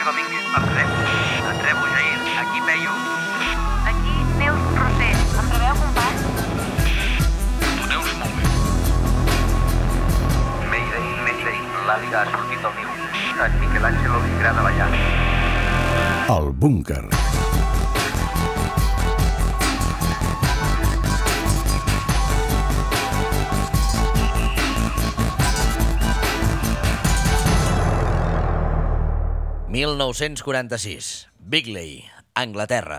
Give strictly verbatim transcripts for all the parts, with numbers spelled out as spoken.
Jordi Domínguez. Et rebo. Et rebo, Jair. Aquí Peyu. Aquí Neus Roser. Em rebeu, company? Tu Neus, molt bé. Mayday, Mayday. L'Àliga ha sortit del niu. En Michelangelo li agrada ballar. El búnquer. mil nou-cents quaranta-sis. Bigley, Anglaterra.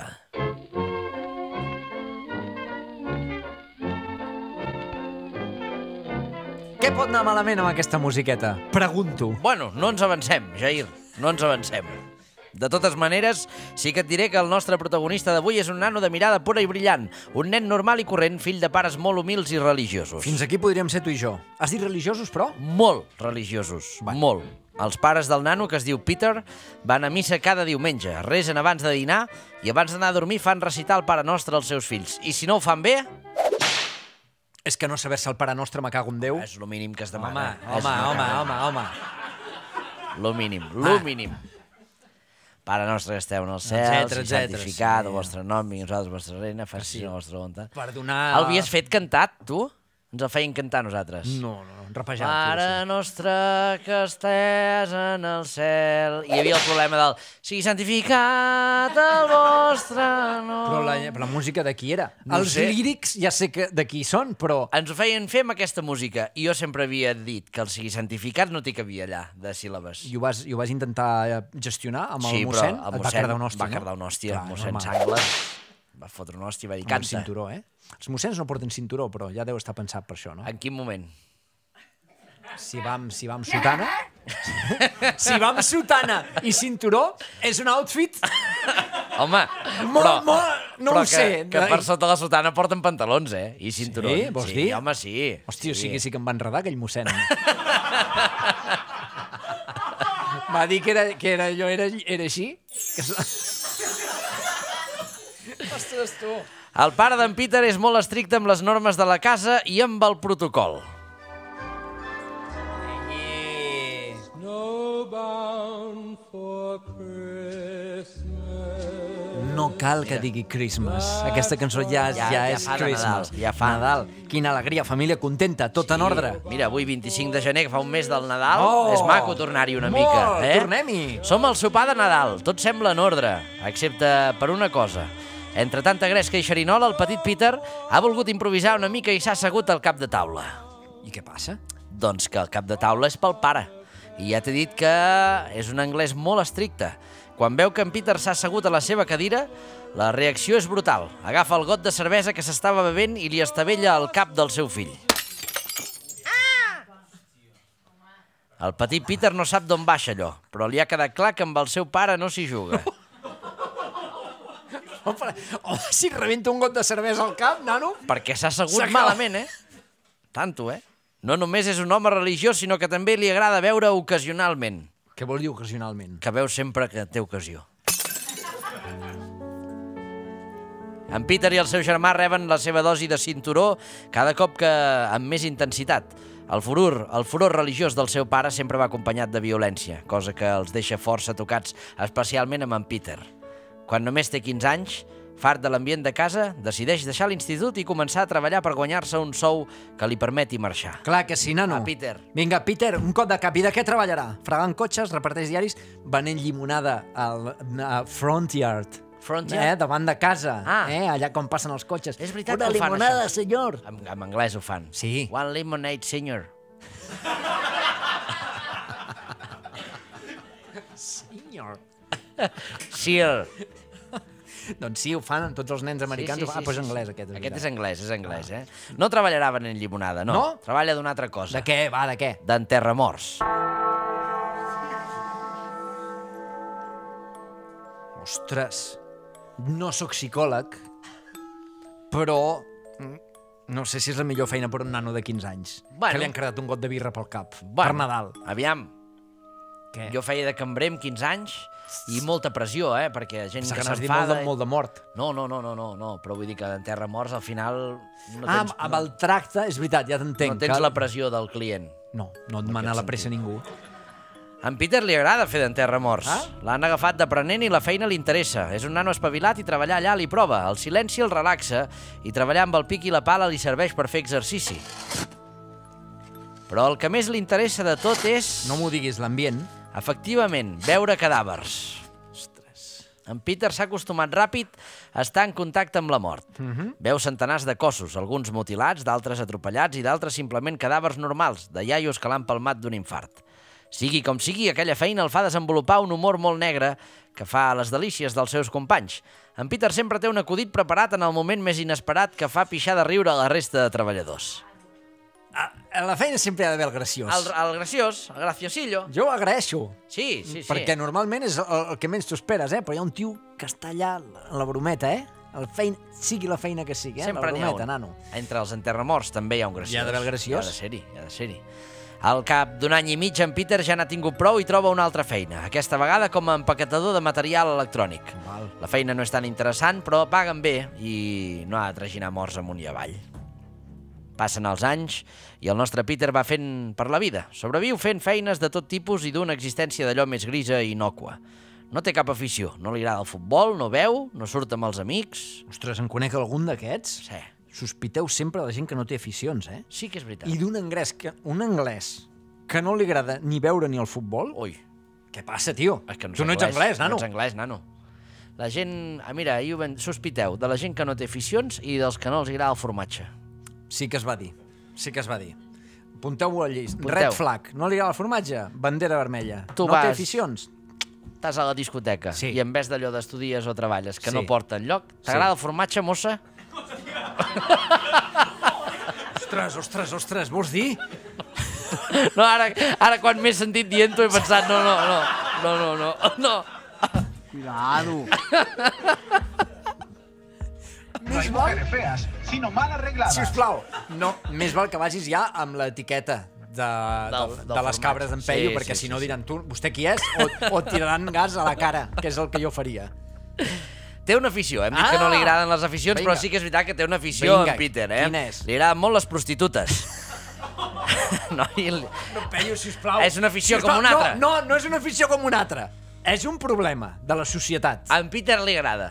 Què pot anar malament amb aquesta musiqueta? Pregunto. Bueno, no ens avancem, Jair, no ens avancem. De totes maneres, sí que et diré que el nostre protagonista d'avui és un nano de mirada pura i brillant, un nen normal i corrent, fill de pares molt humils i religiosos. Fins aquí podríem ser tu i jo. Has dit religiosos, però? Molt religiosos, Va. molt. Els pares del nano, que es diu Peter, van a missa cada diumenge, resen abans de dinar i abans d'anar a dormir fan recitar el Pare Nostre als seus fills. I si no ho fan bé... És que no saber-se el Pare Nostre, me cago en Déu. És lo mínim que es Home, demana. home, home, home, home. Lo mínim, lo mínim. Pare nostre que esteu en el cel, Etcètera, sigui etcètera, santificat sí. el vostre nom, vingui a nosaltres vostra reina, faci Sí. la vostra voluntat. Per donar... El havies fet cantat, tu? Ens el feien cantar nosaltres. No, no, no, rapejant. Pare nostre que estàs en el cel... I hi havia el problema del... Sigui santificat el vostre nom... Però la, però la música de qui era? No Els sé. lírics ja sé que de qui són, però... Ens ho feien fer amb aquesta música i jo sempre havia dit que el sigui santificat no t'hi cabia allà, de síl·labes. I ho vas, i ho vas intentar gestionar amb el Sí, però mossèn? el Et va mossèn cardar una hòstia, va no? cardar una hòstia. Clar, Mossèn normal. Sangles va fotre una hòstia i va dir Amb el canta. cinturó, eh? Els mossens no porten cinturó, però ja deu estar pensat per això, no? En quin moment? Si va amb, si va amb sotana... si va amb sotana i cinturó, és un outfit... Home, Molt, però, molt... No però ho sé. Que, que per sota la sotana porten pantalons, eh? I cinturons. Sí, vols sí, dir? Home, sí. Hòstia, o sigui, sí que em va enredar aquell mossèn. Va dir que, era, que era, allò era, era així. Que... Ostres, tu. El pare d'en Peter és molt estricte amb les normes de la casa i amb el protocol. No cal que digui Christmas. Aquesta cançó ja, ja, Ja- ja ja és fa de Christmas. Nadal, ja fa. Nadal. Quina alegria, família contenta, tot en ordre. Mira, avui vint-i-cinc de gener, que fa un mes del Nadal, Oh! és maco tornar-hi una Molt, mica. Eh? tornem-hi. Som al sopar de Nadal, tot sembla en ordre, excepte per una cosa. Entre tanta gresca i xerinola, el petit Peter ha volgut improvisar una mica i s'ha assegut al cap de taula. I què passa? Doncs que el cap de taula és pel pare. I ja t'he dit que és un anglès molt estricte. Quan veu que en Peter s'ha assegut a la seva cadira, la reacció és brutal. Agafa el got de cervesa que s'estava bevent i li estavella al cap del seu fill. El petit Peter no sap d'on baixa allò, però li ha quedat clar que amb el seu pare no s'hi juga. Home, oh, si et rebenta un got de cervesa al cap, nano... Perquè s'ha assegut S'acaba. malament, eh? Tanto, eh? No només és un home religiós, sinó que també li agrada veure ocasionalment. Què vol dir ocasionalment? Que veu sempre que té ocasió. En Peter i el seu germà reben la seva dosi de cinturó cada cop que amb més intensitat. El furor, el furor religiós del seu pare sempre va acompanyat de violència, cosa que els deixa força tocats, especialment amb en Peter. Quan només té quinze anys, fart de l'ambient de casa, decideix deixar l'institut i començar a treballar per guanyar-se un sou que li permeti marxar. Clar que sí, nano. Va, Peter. Vinga, Peter, un cop de cap. I de què treballarà? Fregant cotxes, reparteix diaris, venent llimonada al a Front Yard. Front Eh, Yard? davant de casa. Ah. Eh, allà com passen els cotxes. És veritat Una que ho fan, limonada, això. senyor. En, en anglès ho fan. Sí. One lemonade, senyor. Senyor. Sir. Doncs sí, ho fan tots els nens americans. Sí, sí, ah, sí, doncs sí, anglès, sí. aquest. Aquest és anglès, és anglès, eh? No treballarà venent llimonada, no. No? Treballa d'una altra cosa. De què? Va, de què? D'enterramorts. Ostres, no sóc psicòleg, però mm, no sé si és la millor feina per un nano de quinze anys. Bueno. Que li han creat un got de birra pel cap. Bueno, Per Nadal. Aviam, Què? jo feia de cambrer amb quinze anys i molta pressió, eh? Perquè gent Pensa que que n'has dit molt s'enfada... de, molt de mort. No, no, no, no, no, no, però vull dir que d'enterramorts al final... No Ah, tens, amb, amb el tracte, és veritat, ja no, t'entenc. no tens que- la pressió del client. No, no et mana la pressa ningú. A en Peter li agrada fer d'enterramorts. Ah? L'han agafat d'aprenent i la feina li interessa. És un nano espavilat i treballar allà li prova. El silenci el relaxa i treballar amb el pic i la pala li serveix per fer exercici. Però el que més li interessa de tot és... No m'ho diguis, l'ambient. Efectivament, veure cadàvers. Ostres. En Peter s'ha acostumat ràpid a estar en contacte amb la mort. Mhm. Veu centenars de cossos, alguns mutilats, d'altres atropellats i d'altres simplement cadàvers normals, de iaios que l'han palmat d'un infart. Sigui com sigui, aquella feina el fa desenvolupar un humor molt negre que fa les delícies dels seus companys. En Peter sempre té un acudit preparat en el moment més inesperat que fa pixar de riure a la resta de treballadors. A la feina sempre hi ha d'haver el graciós. El, el graciós, el graciosillo. Jo ho agraeixo. Sí, sí, sí. Perquè normalment és el, el que menys t'ho esperes, eh? Però hi ha un tio que està allà en la brometa, eh? El feina, sigui la feina que sigui, eh? Sempre la n'hi ha brometa, un. nano. Entre els enterramorts també hi ha un graciós. Hi ha d'haver el graciós? Hi ha de ser-hi, hi ha de ser-hi. Al cap d'un any i mig, en Peter ja n'ha tingut prou i troba una altra feina, aquesta vegada com a empaquetador de material electrònic. Val. La feina no és tan interessant, però paguen bé i no ha de traginar morts amunt i avall. Passen els anys i el nostre Peter va fent per la vida. Sobreviu fent feines de tot tipus i d'una existència d'allò més grisa i innòcua. No té cap afició, no li agrada el futbol, no veu, no surt amb els amics... Ostres, en conec algun d'aquests? Sí. Sospiteu sempre de la gent que no té aficions, eh? Sí que és veritat. I d'un anglès que, un anglès que no li agrada ni veure ni el futbol? Ui. Què passa, tio? És que no tu no ets anglès, nano. No ets anglès, nano. La gent... Ah, mira, ahir ho ben... sospiteu de la gent que no té aficions i dels que no els agrada el formatge. Sí que es va dir. Sí que es va dir. Apunteu-ho al llist. Apunteu. Red flag. No li agrada el formatge? Bandera vermella. Tu no vas- té aficions? Estàs a la discoteca Sí. i en vez d'allò d'estudies o treballes que Sí. no porta enlloc, t'agrada el formatge, mossa? Ostres, ostres, ostres, vols dir? No, ara, ara quan m'he sentit dient-ho he pensat, no, no, no, no, no, no, no. Cuidado. No hay mujeres feas, sino mal arregladas. Sisplau, no, més val que vagis ja amb l'etiqueta de, Del- del, del de les formatge. cabres d'en Peyu, Sí, perquè sí, si sí, no sí. diran tu, vostè qui és? O, o et tiraran gas a la cara, que és el que jo faria. Té una afició, hem dit Ah! que no li agraden les aficions, Vinga. però sí que és veritat que té una afició Vinga, en Peter, eh? quina és? Li agraden molt les prostitutes. No, i li- No, Peyu, sisplau. És una afició Sisplau, com una altra. No, no, no és una afició com una altra. És un problema de la societat. A en Peter li agrada.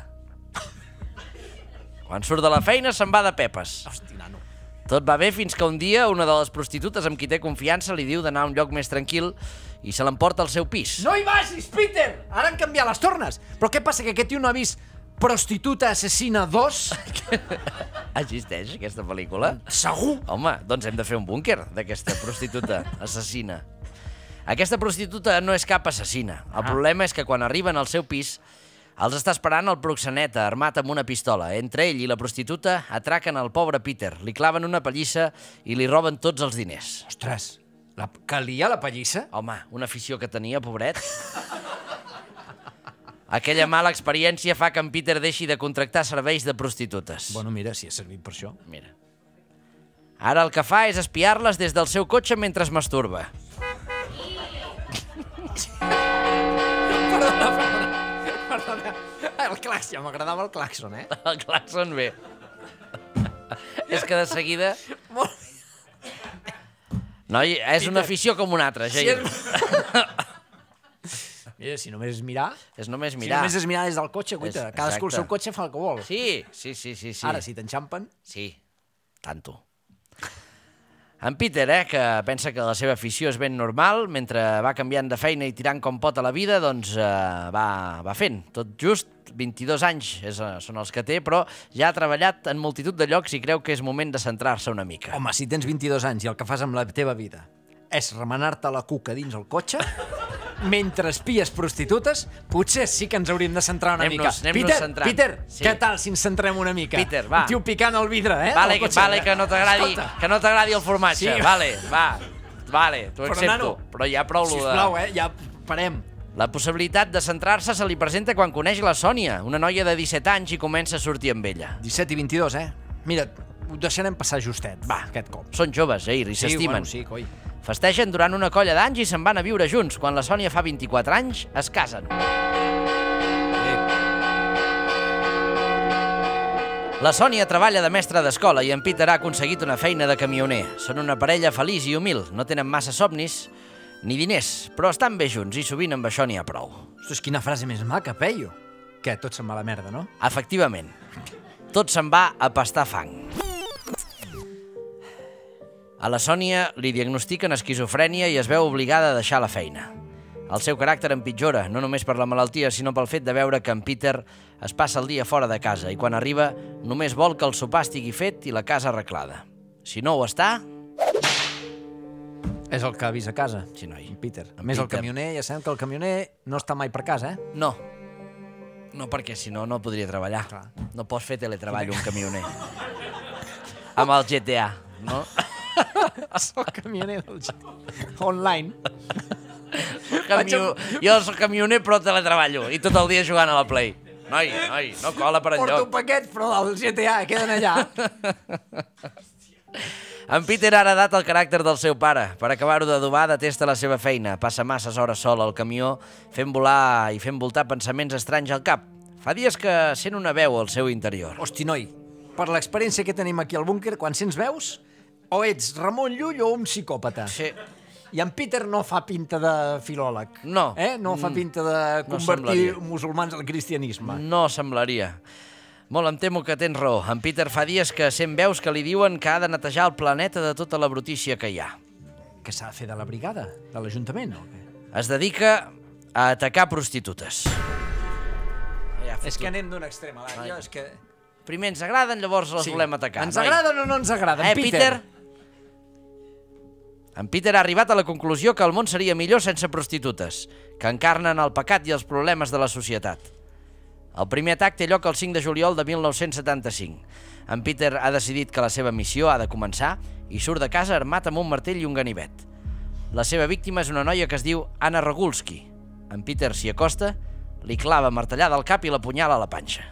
Quan surt de la feina se'n va de pepes. Hosti, nano. Tot va bé fins que un dia una de les prostitutes amb qui té confiança li diu d'anar a un lloc més tranquil i se l'emporta al seu pis. No hi vagis, Peter! Ara han canviat les tornes. Però què passa, que aquest tio no ha vist Prostituta Assassina dos? Existeix aquesta pel·lícula? Segur. Home, doncs hem de fer un búnquer d'aquesta prostituta assassina. Aquesta prostituta no és cap assassina. El problema és que quan arriben al seu pis els està esperant el proxeneta armat amb una pistola. Entre ell i la prostituta atraquen el pobre Peter, li claven una pallissa i li roben tots els diners. Ostres, la, calia la pallissa? Home, una afició que tenia, pobret. Aquella mala experiència fa que en Peter deixi de contractar serveis de prostitutes. Bueno, mira, si ha servit per això. Mira. Ara el que fa és espiar-les des del seu cotxe mentre es masturba. Perdona, perdona, perdona. El claxon, ja m'agradava el claxon, eh? El claxon bé. És que de seguida... Molt Noi, és una afició com una altra, Si Jair. Mira, si només és mirar... És només Si mirar. només és mirar des del cotxe, guaita, És- cadascú el exacte. seu cotxe fa el que vol. Sí, sí, sí, sí, sí. Ara, si t'enxampen... Sí, tanto. En Peter, eh, que pensa que la seva afició és ben normal, mentre va canviant de feina i tirant com pot a la vida, doncs eh, va, va fent. Tot just vint-i-dos anys és, eh, són els que té, però ja ha treballat en multitud de llocs i creu que és moment de centrar-se una mica. Home, si tens vint-i-dos anys i el que fas amb la teva vida és remenar-te la cuca dins el cotxe, mentre espies prostitutes, potser sí que ens hauríem de centrar una Anem-nos- mica. anem-nos Peter, centrant. Peter, Sí. què tal si ens centrem una mica? Peter, va. Un tio picant el vidre, eh? Vale, del que, cotxe. vale que no t'agradi Escolta, que no t'agradi el formatge. Sí. Vale, va. Vale, t'ho Però, accepto. nano, Però ja prou lo de... sisplau, eh? Ja parem. La possibilitat de centrar-se se li presenta quan coneix la Sònia, una noia de disset anys, i comença a sortir amb ella. disset i vint-i-dos, eh? Mira, ho deixarem passar justet, va, aquest cop. Són joves, eh, i Sí, s'estimen. bueno, sí, coi. Festegen durant una colla d'anys i se'n van a viure junts. Quan la Sònia fa vint-i-quatre anys, es casen. La Sònia treballa de mestra d'escola i en Peter ha aconseguit una feina de camioner. Són una parella feliç i humil, no tenen massa somnis, ni diners, però estan bé junts i sovint amb això n'hi ha prou. Ostres, quina frase més maca, Peyu. Que tot se'n va a la merda, no? Efectivament, tot se'n va a pastar fang. A la Sònia li diagnostiquen esquizofrènia i es veu obligada a deixar la feina. El seu caràcter empitjora, no només per la malaltia, sinó pel fet de veure que en Peter es passa el dia fora de casa i quan arriba només vol que el sopar estigui fet i la casa arreglada. Si no ho està... És el que ha vist a casa, Sí, noi. en Peter. A En més, el Peter. camioner, ja sabem que el camioner no està mai per casa, eh? No. No, perquè si no, no podria treballar. Clar. No pots fer teletreball un camioner. Amb el G T A, no? És el camioner del G T A. Online. Camió... Jo soc camioner però teletreballo i tot el dia jugant a la Play. Noi, noi, no cola per Porto enlloc. paquets, però del G T A queden allà. En Peter ha heredat el caràcter del seu pare. Per acabar-ho d'adobar, detesta la seva feina. Passa masses hores sol al camió, fent volar i fent voltar pensaments estranys al cap. Fa dies que sent una veu al seu interior. Hosti, noi, per l'experiència que tenim aquí al búnquer, quan sents veus, o ets Ramon Llull o un psicòpata. Sí. I en Peter no fa pinta de filòleg. No. Eh? No fa pinta de No convertir semblaria. musulmans al cristianisme. No semblaria. Molt em temo que tens raó. En Peter fa dies que sent veus que li diuen que ha de netejar el planeta de tota la brutícia que hi ha. Què s'ha de fer de la brigada? De l'Ajuntament? O què? Es dedica a atacar prostitutes. Ja, És que anem d'un extrem a l'altre. Ai. Jo és que... Primer ens agraden, llavors les volem atacar. Ens noi. agraden o no ens agraden, Eh, Peter? En Peter ha arribat a la conclusió que el món seria millor sense prostitutes, que encarnen el pecat i els problemes de la societat. El primer atac té lloc el cinc de juliol de mil nou-cents setanta-cinc. En Peter ha decidit que la seva missió ha de començar i surt de casa armat amb un martell i un ganivet. La seva víctima és una noia que es diu Anna Regulski. En Peter s'hi acosta, li clava martellada al cap i l'apunyala a la panxa.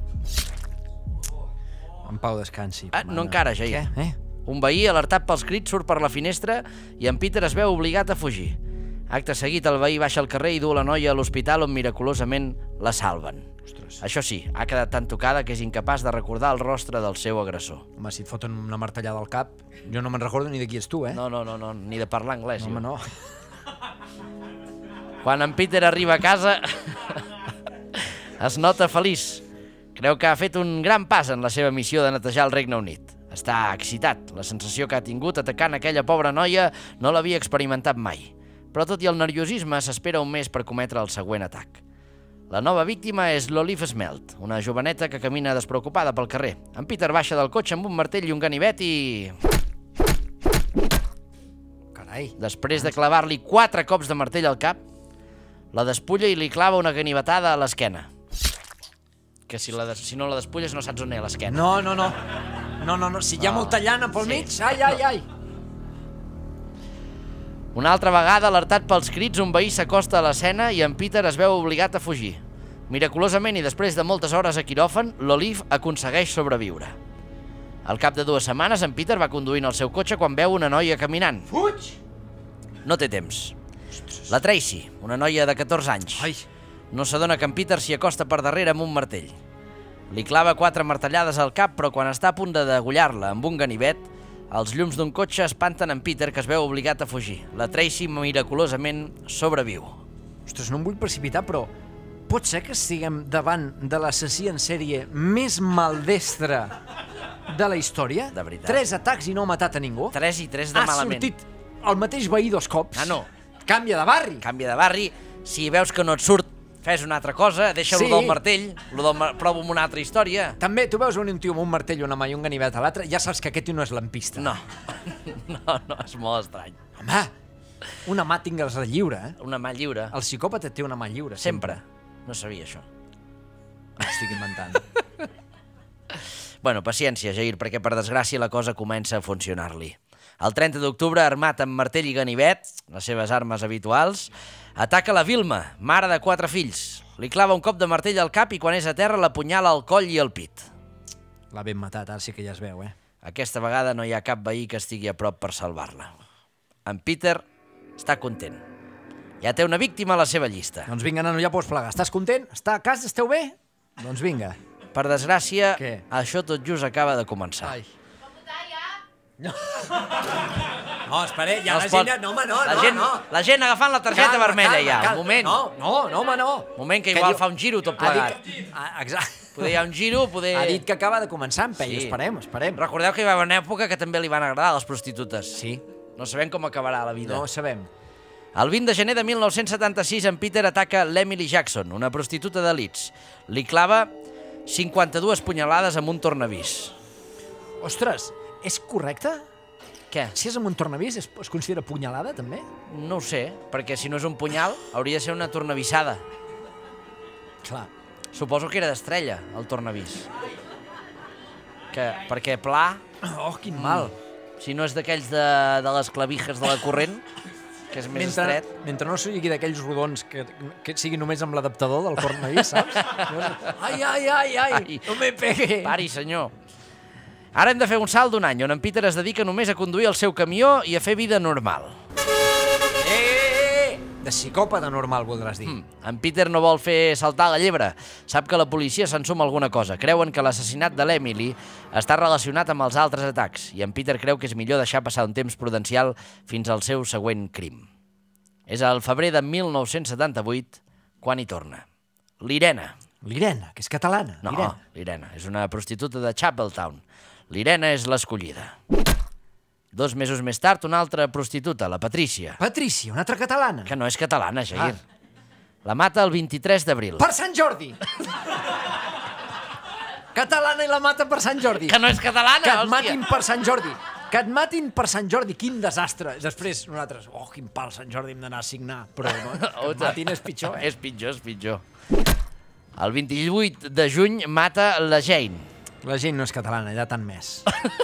En Pau descansi. Ah, no encara, Jair. Què? Eh? Un veí, alertat pels crits, surt per la finestra i en Peter es veu obligat a fugir. Acte seguit, el veí baixa al carrer i du la noia a l'hospital on miraculosament la salven. Ostres. Això sí, ha quedat tan tocada que és incapaç de recordar el rostre del seu agressor. Home, si et foten una martellada al cap, jo no me'n recordo ni de qui és tu, eh? No, no, no, no ni de parlar anglès. Home, jo. no. Quan en Peter arriba a casa, es nota feliç. Creu que ha fet un gran pas en la seva missió de netejar el Regne Unit. Està excitat. La sensació que ha tingut atacant aquella pobra noia no l'havia experimentat mai. Però tot i el nerviosisme, s'espera un mes per cometre el següent atac. La nova víctima és l'Olive Smelt, una joveneta que camina despreocupada pel carrer. En Peter baixa del cotxe amb un martell i un ganivet i... Carai. Després de clavar-li quatre cops de martell al cap, la despulla i li clava una ganivetada a l'esquena. Que si, la des... si no la despulles no saps on és l'esquena. No, no, no. No, no, no. Si hi ha molta llana pel Sí. mig, ai, ai, ai. Una altra vegada, alertat pels crits, un veí s'acosta a l'escena i en Peter es veu obligat a fugir. Miraculosament i després de moltes hores a quiròfan, l'Olive aconsegueix sobreviure. Al cap de dues setmanes, en Peter va conduint el seu cotxe quan veu una noia caminant. Fuig! No té temps. La Tracy, una noia de catorze anys. Ai. No s'adona que en Peter s'hi acosta per darrere amb un martell. Li clava quatre martellades al cap, però quan està a punt de degollar-la amb un ganivet, els llums d'un cotxe espanten en Peter, que es veu obligat a fugir. La Tracy miraculosament sobreviu. Ostres, no em vull precipitar, però pot ser que estiguem davant de l'assassí en sèrie més maldestre de la història? De veritat. Tres atacs i no ha matat a ningú? Tres i tres de Ha malament. sortit el mateix veí dos cops? Ah, no. Canvia de barri. Canvia de barri. Si veus que no et surt, fes una altra cosa, deixa-lo Sí. del martell, lo del mar... prova amb una altra història. També, tu veus un tio amb un martell, una mà i un ganivet a l'altre, ja saps que aquest tio no és lampista. No, no, no, és molt estrany. Home, una mà tingues lliure, eh? Una mà lliure, El psicòpata té una mà lliure. sempre. No sabia això. M'estic inventant. Bueno, paciència, Jair, perquè per desgràcia la cosa comença a funcionar-li. El trenta d'octubre, armat amb martell i ganivet, les seves armes habituals, ataca la Vilma, mare de quatre fills. Li clava un cop de martell al cap i quan és a terra l'apunyala al coll i al pit. L'ha ben matat, ara sí que ja es veu, eh? Aquesta vegada no hi ha cap veí que estigui a prop per salvar-la. En Peter està content. Ja té una víctima a la seva llista. Doncs vinga, nano, ja pots plegar. Estàs content? Està a casa? Esteu bé? Doncs vinga. Per desgràcia, Què? això tot just acaba de començar. Ai. Pot votar ja? No, espera, ja No la es pot. gent... No, home, no, la no, gent, no. La gent agafant la targeta Calma, vermella calma, ja, calma. un moment. No, no, no, home, no. Un moment que igual diu- fa un giro tot Ha plegat. dit... Ah, exacte. Poder hi ha un giro, poder... Ha dit que acaba de començar en Peyu. Sí. Esperem, esperem. Recordeu que hi va haver una època que també li van agradar les prostitutes. Sí. No sabem com acabarà la vida. No ho sabem. El vint de gener de mil nou-cents setanta-sis, en Peter ataca l'Emily Jackson, una prostituta de Leeds. Li clava cinquanta-dues punyalades amb un tornavís. Ostres, és correcte? Què? Si és amb un tornavís, es, es considera punyalada, també? No ho sé, perquè si no és un punyal, hauria de ser una tornavissada. Clar. Suposo que era d'estrella, el tornavís. Que, perquè pla, Oh, quin mal. si no és d'aquells de, de les clavijes de la corrent, que és més Mentre, estret... mentre no sigui d'aquells rodons que, que sigui només amb l'adaptador del tornavís, saps? Ai, ai, ai, ai, Ai. no me pegue. Pari, senyor. Ara hem de fer un salt d'un any on en Peter es dedica només a conduir el seu camió i a fer vida normal. Eh, eh, eh! De psicòpata normal, voldràs dir. Mm. En Peter no vol fer saltar la llebre. Sap que la policia s'ensuma alguna cosa. Creuen que l'assassinat de l'Emily està relacionat amb els altres atacs i en Peter creu que és millor deixar passar un temps prudencial fins al seu següent crim. És al febrer de mil nou-cents setanta-vuit quan hi torna. L'Irena. L'Irena, que és catalana. No, Irene. l'Irena. És una prostituta de Chapeltown. L'Irena és l'escollida. Dos mesos més tard, una altra prostituta, la Patrícia, Patrícia, una altra catalana. que no és catalana, Jair. La mata el vint-i-tres d'abril. Per Sant Jordi! Catalana i la mata per Sant Jordi. Que no és catalana, Que et hòstia. matin per Sant Jordi. Que et matin per Sant Jordi. Quin desastre. Després, nosaltres, oh, quin pal Sant Jordi hem d'anar a signar. Però no, que et matin és pitjor. Eh? És pitjor, és pitjor. El vint-i-vuit de juny mata la Jane. La gent no és catalana, ja tant més.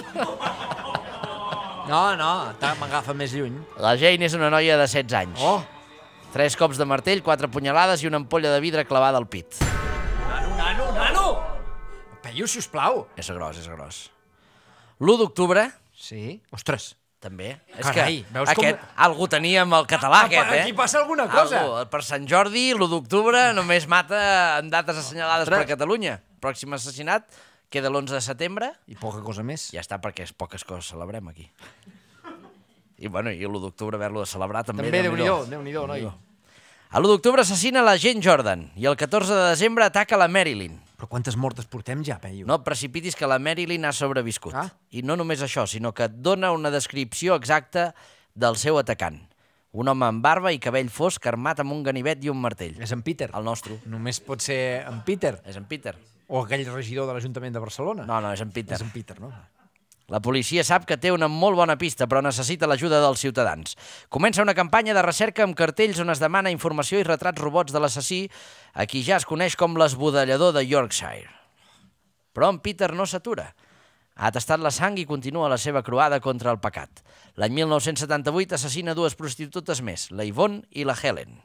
No, no, m'agafa més lluny. La Jane és una noia de setze anys. Oh, Tres cops de martell, quatre punyalades i una ampolla de vidre clavada al pit. nano, nano, nano! Peyu, sisplau. És gros, és gros. L'u d'octubre, Sí? Ostres. també. Carai, és que veus aquest, com- algú tenia amb el català, Ah, aquest, eh? aquí passa alguna cosa. Algú, per Sant Jordi, l'u d'octubre, només mata en dates assenyalades Ostres. per Catalunya. Pròxim assassinat queda l'onze de setembre. I poca cosa més. Ja està, perquè és poques coses celebrem aquí. I, bueno, i l'u d'octubre haver-lo de celebrar també. També, Déu-n'hi-do. Déu-n'hi-do, Déu-n'hi-do, noi. A l'u d'octubre assassina la Jane Jordan i el catorze de desembre ataca la Marilyn. Però quantes mortes portem ja, Peyu? No et precipitis que la Marilyn ha sobreviscut. Ah. I no només això, sinó que et dona una descripció exacta del seu atacant. Un home amb barba i cabell fosc armat amb un ganivet i un martell. És en Peter. El nostre. Només pot ser en Peter. És en Peter. O aquell regidor de l'Ajuntament de Barcelona. No, no, és en Peter. És en Peter, no? La policia sap que té una molt bona pista, però necessita l'ajuda dels ciutadans. Comença una campanya de recerca amb cartells on es demana informació i retrats robots de l'assassí, a qui ja es coneix com l'esbudellador de Yorkshire. Però en Peter no s'atura. Ha tastat la sang i continua la seva croada contra el pecat. L'any mil nou-cents setanta-vuit assassina dues prostitutes més, la Yvonne i la Helen.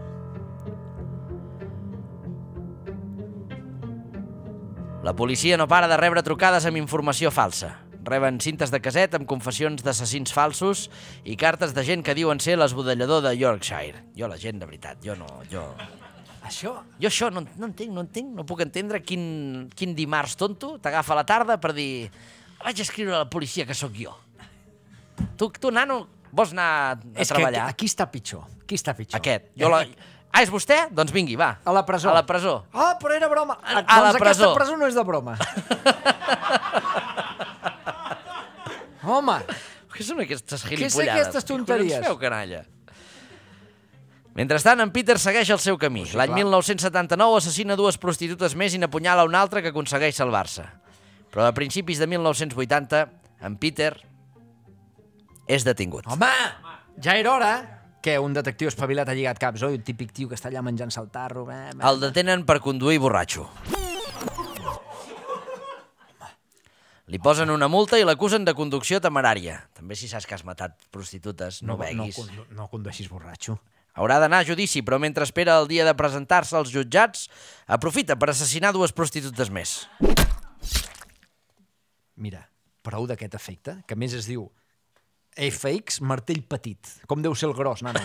La policia no para de rebre trucades amb informació falsa. Reben cintes de caset amb confessions d'assassins falsos i cartes de gent que diuen ser l'esbudellador de Yorkshire. Jo, la gent, de veritat, jo no... Jo, Això? jo això no, no entenc, no entenc, no puc entendre quin, quin dimarts tonto t'agafa a la tarda per dir vaig escriure a la policia que sóc jo. Tu, tu nano, vols anar a És treballar? que aquí està pitjor. Aquí està pitjor. Aquest. Jo la... Ah, és vostè? Doncs vingui, va. A la presó. A la presó. Ah, però era broma. A- a doncs la presó. aquesta presó no és de broma. Home, Què són aquestes Què gilipollades? són aquestes tonteries? Què collons feu, canalla? Mentrestant, en Peter segueix el seu camí. Sí, L'any clar. mil nou-cents setanta-nou assassina dues prostitutes més i n'apunyala una altra que aconsegueix salvar-se. Però a principis de mil nou-cents vuitanta, en Peter és detingut. home, ja era hora que un detectiu espavilat ha lligat caps, oi? Un típic tio que està allà menjant-se el tarro. Eh, eh. El detenen per conduir borratxo. Li posen una multa i l'acusen de conducció temerària. També si saps que has matat prostitutes, no, no beguis. No, no, no condueixis borratxo. Haurà d'anar a judici, però mentre espera el dia de presentar-se als jutjats, aprofita per assassinar dues prostitutes més. Mira, prou d'aquest efecte, que a més es diu F X martell petit. Com deu ser el gros, nano?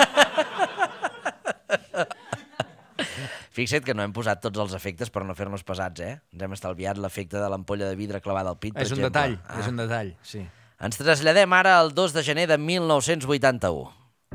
Fixa't que no hem posat tots els efectes per no fer-nos pesats, eh? Ens hem estalviat l'efecte de l'ampolla de vidre clavada al pit, per És un exemple. detall, Ah. és un detall, sí. Ens traslladem ara al dos de gener de mil nou-cents vuitanta-u.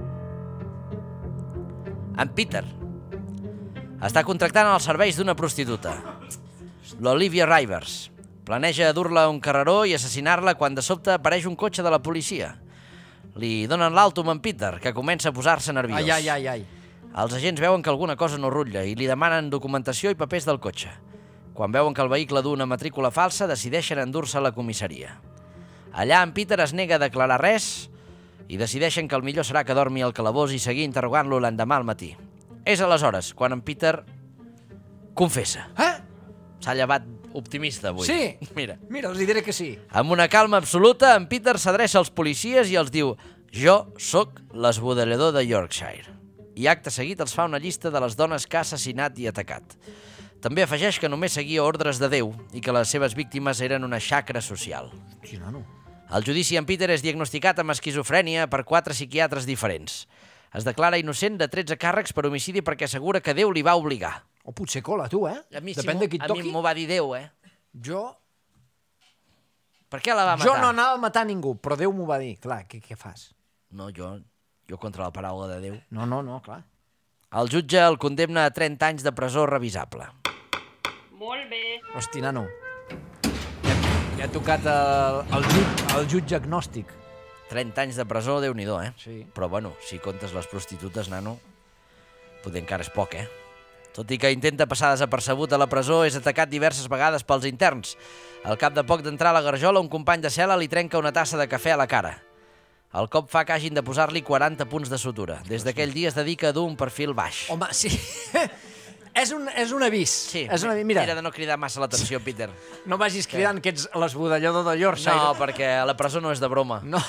En Peter està contractant els serveis d'una prostituta, l'Olivia Rivers. Planeja dur-la a un carreró i assassinar-la quan de sobte apareix un cotxe de la policia. Li donen l'alto amb en Peter, que comença a posar-se nerviós. Ai, ai, ai, ai. Els agents veuen que alguna cosa no rutlla i li demanen documentació i papers del cotxe. Quan veuen que el vehicle du una matrícula falsa, decideixen endur-se a la comissaria. Allà en Peter es nega a declarar res i decideixen que el millor serà que dormi al calabós i seguir interrogant-lo l'endemà al matí. És aleshores quan en Peter confessa. Eh? S'ha llevat optimista avui. Sí? Mira. Mira, els diré que sí. Amb una calma absoluta, en Peter s'adreça als policies i els diu: jo sóc l'esbudellador de Yorkshire. I acte seguit els fa una llista de les dones que ha assassinat i atacat. També afegeix que només seguia ordres de Déu i que les seves víctimes eren una xacra social. Hosti, nano. Al judici, en Peter és diagnosticat amb esquizofrènia per quatre psiquiatres diferents. Es declara innocent de tretze càrrecs per homicidi perquè assegura que Déu li va obligar. O potser cola, tu, eh? A mi, Depèn si de qui et a mi toqui. m'ho va dir Déu, eh? Jo... Per què la va matar? Jo no anava a matar ningú, però Déu m'ho va dir. Clar, què, què fas? No, jo, jo contra la paraula de Déu. No, no, no, clar. El jutge el condemna a trenta anys de presó revisable. Molt bé. Hosti, nano. Ja, ja ha tocat el, el, jut, el jutge agnòstic. trenta anys de presó, Déu-n'hi-do, eh? Sí. Però, bueno, si comptes les prostitutes, nano, poder encara és poc, eh? Tot i que intenta passar desapercebut a la presó, és atacat diverses vegades pels interns. Al cap de poc d'entrar a la garjola, un company de cel·la li trenca una tassa de cafè a la cara. El cop fa que hagin de posar-li quaranta punts de sutura. Des d'aquell dia es dedica a dur un perfil baix. Home, sí. és, un, és un avís. Sí, és un avís. Mira, era de no cridar massa l'atenció, Peter. no vagis cridant que ets l'esbudellador de Yorkshire. No, perquè a la presó no és de broma. No.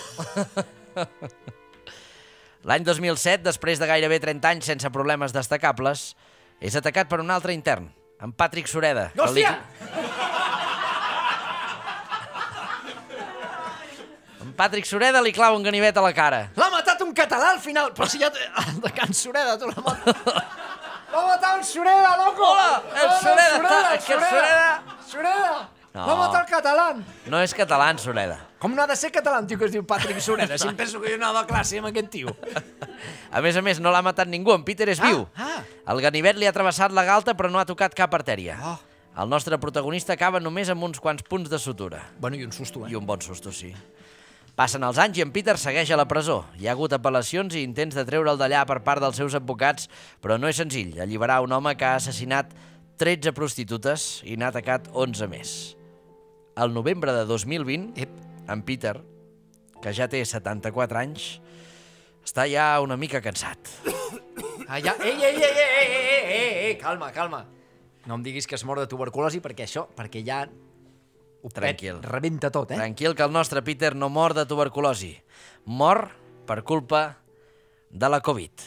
L'any dos mil set, després de gairebé trenta anys sense problemes destacables, és atacat per un altre intern, en Patrick Sureda. que li- Hòstia! En Patrick Sureda li clava un ganivet a la cara. L'ha matat un català al final! Però si ja... El de Can Sureda, tu l'ha matat... L'ha matat el Sureda, loco! Hola, el Sureda està- és que el Sureda- Sureda! No. L'ha matat el català! No és català, en Sureda. Com no ha de ser català un tio que es diu Patrick Sureda? Si em penso que jo anava a classe amb aquest tio. A més a més, no l'ha matat ningú, en Peter és viu. ah. El ganivet li ha travessat la galta, però no ha tocat cap artèria. Oh. El nostre protagonista acaba només amb uns quants punts de sutura. Bueno, i un susto, eh? I un bon susto, sí. Passen els anys i en Peter segueix a la presó. Hi ha hagut apel·lacions i intents de treure'l d'allà per part dels seus advocats, però no és senzill alliberar un home que ha assassinat tretze prostitutes i n'ha atacat onze més. Al novembre de dos mil vint, Ep. en Peter, que ja té setanta-quatre anys, està ja una mica cansat. Ah, ja... Ei, ei, ei, ei, ei, ei, ei, ei, ei, calma, calma. No em diguis que es mor de tuberculosi perquè això, perquè ja... Ho pet, Tranquil. rebenta tot, eh? Tranquil, que el nostre Peter no mor de tuberculosi. Mor per culpa de la Covid.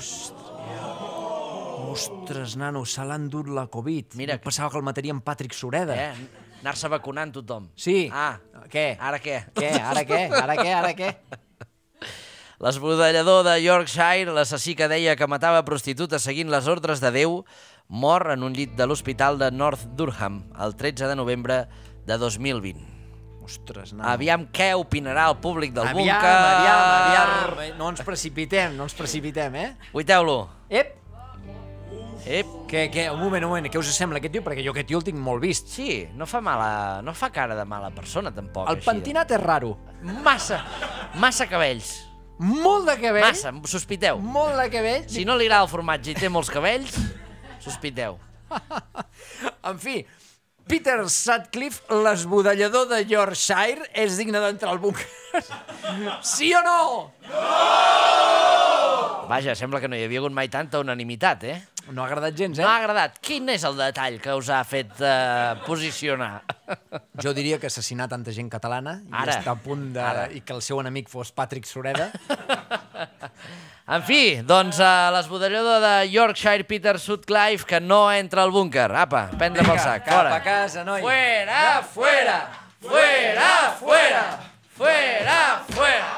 Ostres, nano, se l'ha endut la Covid. Mira Mira, pensava que el mataria en Patrick Sureda. Eh? Anar-se vacunant tothom. Sí. Ah, Què? ara què? Què? Ara què? Ara què? Ara què? L'esbudellador de Yorkshire, l'assassí que deia que matava prostitutes seguint les ordres de Déu, mor en un llit de l'hospital de North Durham el tretze de novembre de dos mil vint. Ostres, nano. Aviam què opinarà el públic del aviam, búnquer. aviam, aviam. No ens precipitem, no ens precipitem, eh? Vuiteu-lo. Ep! Ep. Què, què? Un moment, un moment. Què us sembla aquest tio? Perquè jo aquest tio el tinc molt vist. Sí, no fa mala... no fa cara de mala persona, tampoc. El així. pentinat és raro. Massa, massa cabells. Molt de cabell. Massa, sospiteu. Molt de cabell. Si no li agrada el formatge i té molts cabells, sospiteu. En fi, Peter Sutcliffe, l'esbudellador de Yorkshire, és digne d'entrar al búnquer. Sí o no? Vaja, sembla que no hi havia hagut mai tanta unanimitat, eh? No ha agradat gens, No ha eh? agradat. Quin és el detall que us ha fet eh, posicionar? Jo diria que assassinar tanta gent catalana i Ara. estar a punt de... Ara. i que el seu enemic fos Patrick Sureda. En fi, doncs uh, l'esbudellador de Yorkshire, Peter Sutcliffe, que no entra al búnquer. Apa, prendre pel sac, cap fora. a casa, noi. Fuera, fuera, fuera, fuera, fuera, fuera.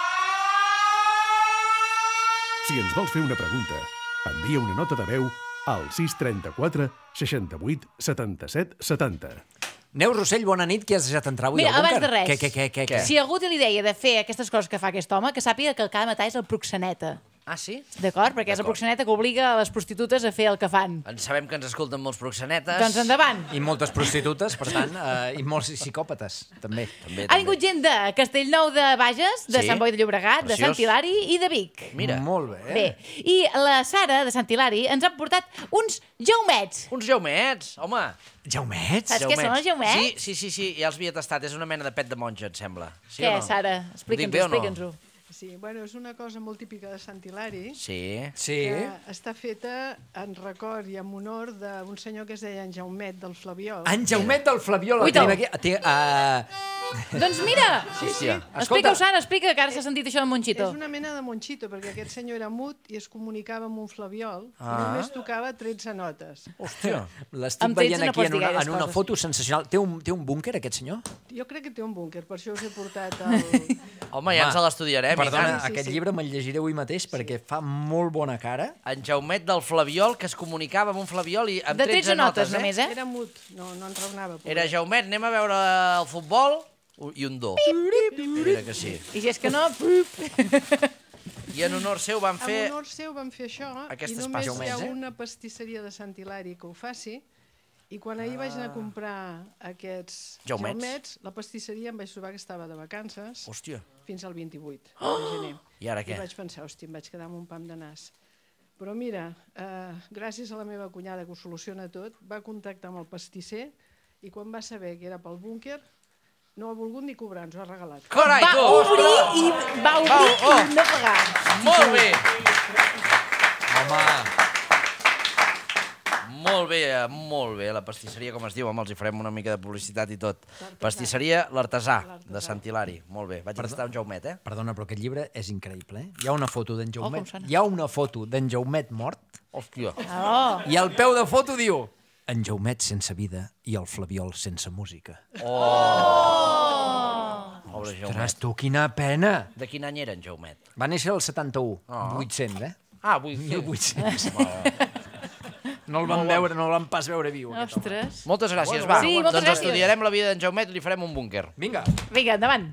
Si ens vols fer una pregunta, envia una nota de veu al sis trenta-quatre seixanta-vuit setanta-set setanta. Neus Rossell, bona nit, qui has deixat entrar avui Mira, al búnquer? abans de res, Què, què, què, què, què? si algú té l'idea de fer aquestes coses que fa aquest home, que sàpiga que el que ha de matar és el proxeneta. Ah, sí? D'acord? Perquè és el proxeneta que obliga a les prostitutes a fer el que fan. En sabem que ens escolten molts proxenetes. Doncs endavant. I moltes prostitutes, per tant, eh, i molts psicòpates, també. També, Ha vingut gent de Castellnou de Bages, de Sí. Sant Boi de Llobregat, de Preciós. Sant Hilari i de Vic. Mira. Molt bé. Eh? Bé, i la Sara, de Sant Hilari, ens ha portat uns jaumets. Uns jaumets, home. Jaumets? Saps què són els jaumets? Sí, sí, sí, sí, ja els havia tastat. És una mena de pet de monja, em sembla. Sí Què, o no? Sara? Ho dic bé Explica'ns-ho, o no? explica'ns-ho. Sí, bueno, és una cosa molt típica de Sant Hilari, Sí. Sí. que està feta en record i en honor d'un senyor que es deia en Jaumet del Flabiol. En Jaumet del Flabiol. Ui, el tenim te'l. aquí. Té, uh... Doncs mira, Hòstia. explica-ho, Sara, explica, que ara s'ha sentit això del Monchito. És una mena de monxito, perquè aquest senyor era mut i es comunicava amb un flabiol Ah. i només tocava tretze notes. Hòstia. L'estic Amb tretze veient no aquí pots en dir una, gaires en una coses. foto sensacional. Té un, té un búnquer, aquest senyor? Jo crec que té un búnquer, per això us he portat el... Home, ja ens l'estudiarem. i Perdona, tant. Sí, sí, aquest sí. llibre me'l llegiré avui mateix perquè fa molt bona cara. En Jaumet del Flabiol, que es comunicava amb un Flabiol i amb De tretze notes, eh? només, eh? Era mut, no, no en raonava. pobret. Era Jaumet, anem a veure el futbol i un do. Mira que sí. I si és que no... I en honor seu van En fer... honor seu van fer això Aquestes i només hi ha jaumets, eh? una pastisseria de Sant Hilari que ho faci i quan ahir vaig anar a comprar aquests Jaumets. jaumets, la pastisseria em vaig trobar que estava de vacances Hòstia. fins al vint-i-vuit de gener. I ara què? I vaig pensar, hòstia, em vaig quedar amb un pam de nas. Però mira, eh, gràcies a la meva cunyada que ho soluciona tot, va contactar amb el pastisser i quan va saber que era pel búnquer, no ha volgut ni cobrar, ens ho ha regalat. Carai, Va tu! obrir i va obrir Oh, oh. i no pagar. Molt bé! Home, Molt bé, eh, molt bé. La pastisseria, com es diu, home, els hi farem una mica de publicitat i tot. Pastisseria L'Artesà, de Sant Hilari. Molt bé. Vaig estar un Jaumet, eh? perdona, però aquest llibre és increïble, eh? Hi ha una foto d'en Oh, Jaumet, com sona. hi ha una foto d'en Jaumet mort Hòstia. Oh. i al peu de foto diu en Jaumet sense vida i el Flabiol sense música. Pobre Jaumet. Ostres, tu, quina pena! De quin any era en Jaumet? Va néixer el setanta-u, Oh. vuit-cents, eh? Ah, vull mil fer. vuit-cents. No el van veure, no el van pas veure viu, aquest home. Ostres. Moltes gràcies, Bueno, va. Sí, moltes doncs gràcies. estudiarem la vida d'en Jaumet i li farem un búnquer. Vinga. Vinga, endavant.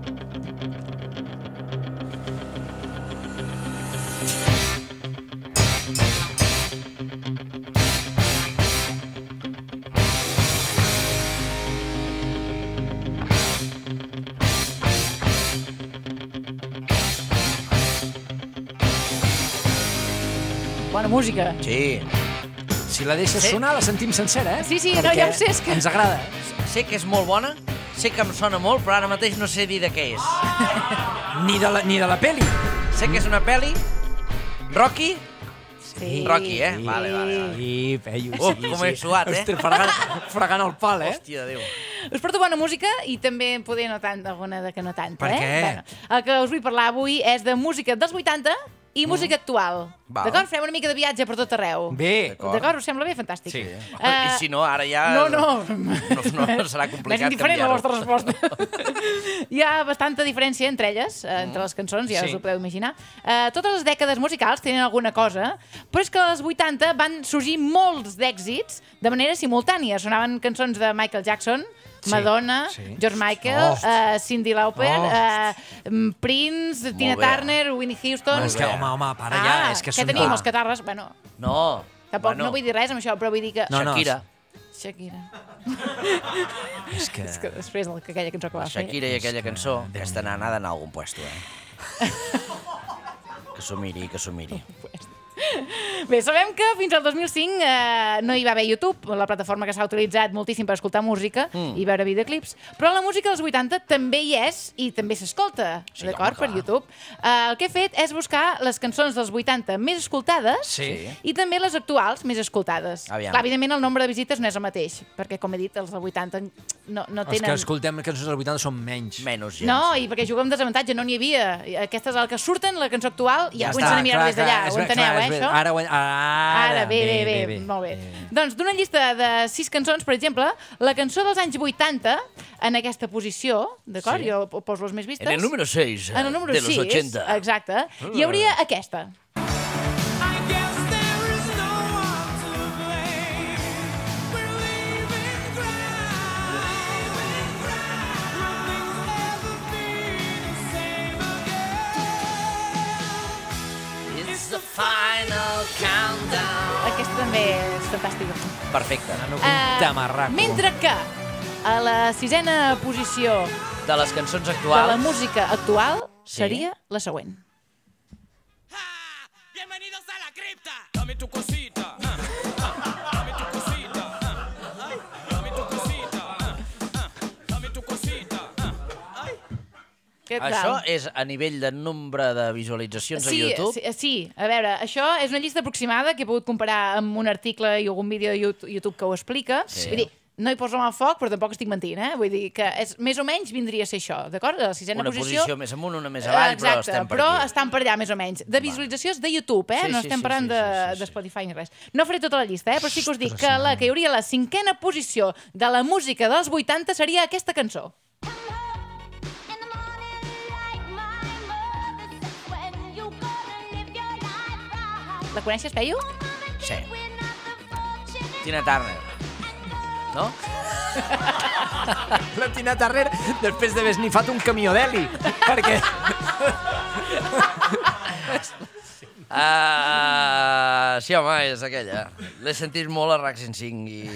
Bona música. Sí. Si la deixes Sí. sonar, la sentim sencera, eh? Sí, sí, no, Perquè ja ho sé, és que- ens agrada. Sé que és molt bona, sé que em sona molt, però ara mateix no sé dir de què és. Ni de la, ni de la peli. Sé que és una pel·li. Rocky? Sí. Rocky, eh? Vale, vale, vale. Sí, feio, Oh, sí, com sí. he suat, eh? Ostres, fregant, fregant el pal, eh? Hòstia, Déu. Us porto bona música i també poder no tant, alguna de que no tanta, Per eh? què? Bueno, el que us vull parlar avui és de música dels vuitanta i música actual. Val. D'acord? Farem una mica de viatge per tot arreu. Bé. D'acord. D'acord? Us sembla bé? Fantàstic. Sí. Eh, I si no, ara ja... No, no. No, no serà És complicat indiferent la canviar-ho. vostra resposta. Hi ha bastanta diferència entre elles, eh, entre les cançons, ja Sí. us ho podeu imaginar. Eh, totes les dècades musicals tenen alguna cosa, però és que als vuitanta van sorgir molts d'èxits de manera simultània. Sonaven cançons de Michael Jackson, Sí, Madonna, sí. George Michael, Host. uh, Cyndi Lauper, Host. uh, Prince, Tina bé. Turner, Whitney Houston... És que, home, home, para ja, Ah, és que què són... tenim? Ah. Els catarres? Bueno, No. tampoc bueno, no vull dir res amb això, però vull dir que... No, no, Shakira. Shakira. És que... És que després de aquella cançó que va fer... Shakira i aquella cançó, Déu aquesta nana ha d'anar a algun puesto, eh? Que s'ho miri, que s'ho miri. Bé, sabem que fins al dos mil cinc eh, no hi va haver YouTube, la plataforma que s'ha utilitzat moltíssim per escoltar música mm. i veure videoclips, però la música dels vuitanta també hi és i també s'escolta, Sí, d'acord, home, per clar. YouTube. Eh, el que he fet és buscar les cançons dels vuitanta més escoltades Sí. i també les actuals més escoltades. Aviam. Clar, evidentment el nombre de visites no és el mateix, perquè, com he dit, els del vuitanta no, no Els que tenen... escoltem cançons dels vuitanta són menys. Menys gent. No, i perquè juguem amb desavantatge, no n'hi havia. Aquesta és el que surten, la cançó actual, i ja, Ja comencen està, a mirar clar, des d'allà. clar, és Ho bé, enteneu, clar, eh, és bé. això? Ara, ho en- ara, Ara, bé, bé, bé, bé, molt bé. Doncs d'una llista de sis cançons, per exemple, la cançó dels anys vuitanta, en aquesta posició, d'acord? Sí. Jo poso les més vistes. En el número seis En el número de los sis, ochenta. exacte. Hi hauria aquesta. Aquesta també és fantàstica. Perfecte. Nano, quin tamarraco. Mentre que a la sisena posició De les cançons de actuals... la música actual Sí. seria la següent. Bienvenidos a la cripta. Dame tu cosita. ah, ah, Dame tu cosita. ah, ah, Dame tu cosita. ah, ah, Dame tu cosita. ah, ah. Què tal? Això és a nivell de nombre de visualitzacions Sí, a YouTube? sí, sí, a veure, això és una llista aproximada que he pogut comparar amb un article i algun vídeo de YouTube YouTube que ho explica. Sí. Vull dir, no hi poso mal foc, però tampoc estic mentint, eh? Vull dir que és, més o menys vindria a ser això, d'acord? La sisena Una posició... posició més amunt, una més avall, però Exacte, estem per però aquí. estan per allà, més o menys. De visualitzacions de YouTube, eh? Sí, no sí, estem sí, parlant sí, de, sí, sí, de sí. Spotify ni res. No faré tota la llista, eh? Però sí que us dic que la que hi hauria a la cinquena posició de la música dels vuitanta seria aquesta cançó. La coneixes, Peyu? Sí. Tina Turner. No? La Tina Turner, després d'haver esnifat un camió d'heli. Perquè... Uh, sí, home, és aquella. L'he sentit molt a RAC cent cinc i...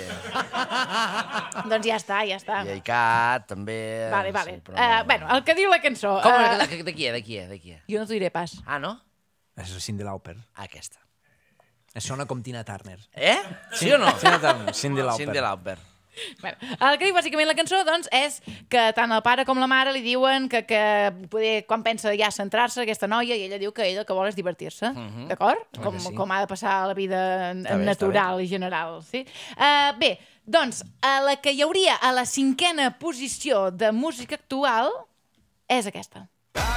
Doncs ja està, ja està. I a ICAT, també... Vale, vale. Sí, però Uh, no. bueno, el que diu la cançó... Com? eh, De, de qui, de qui, de qui? Jo no t'ho diré pas. Ah, no? És la Cyndi Lauper. Aquesta. Es sona com Tina Turner. Eh? Sí o no? Tina Turner, Cyndi Lauper. Cyndi Lauper. Bueno, el que diu bàsicament la cançó doncs, és que tant el pare com la mare li diuen que, que poder, quan pensa ja centrar-se aquesta noia, i ella diu que ella el que vol és divertir-se, Mhm. d'acord? Clar Com, que sí. com ha de passar la vida en, Està en bé, està natural i general. Sí? Uh, bé, doncs, a la que hi hauria a la cinquena posició de música actual és aquesta.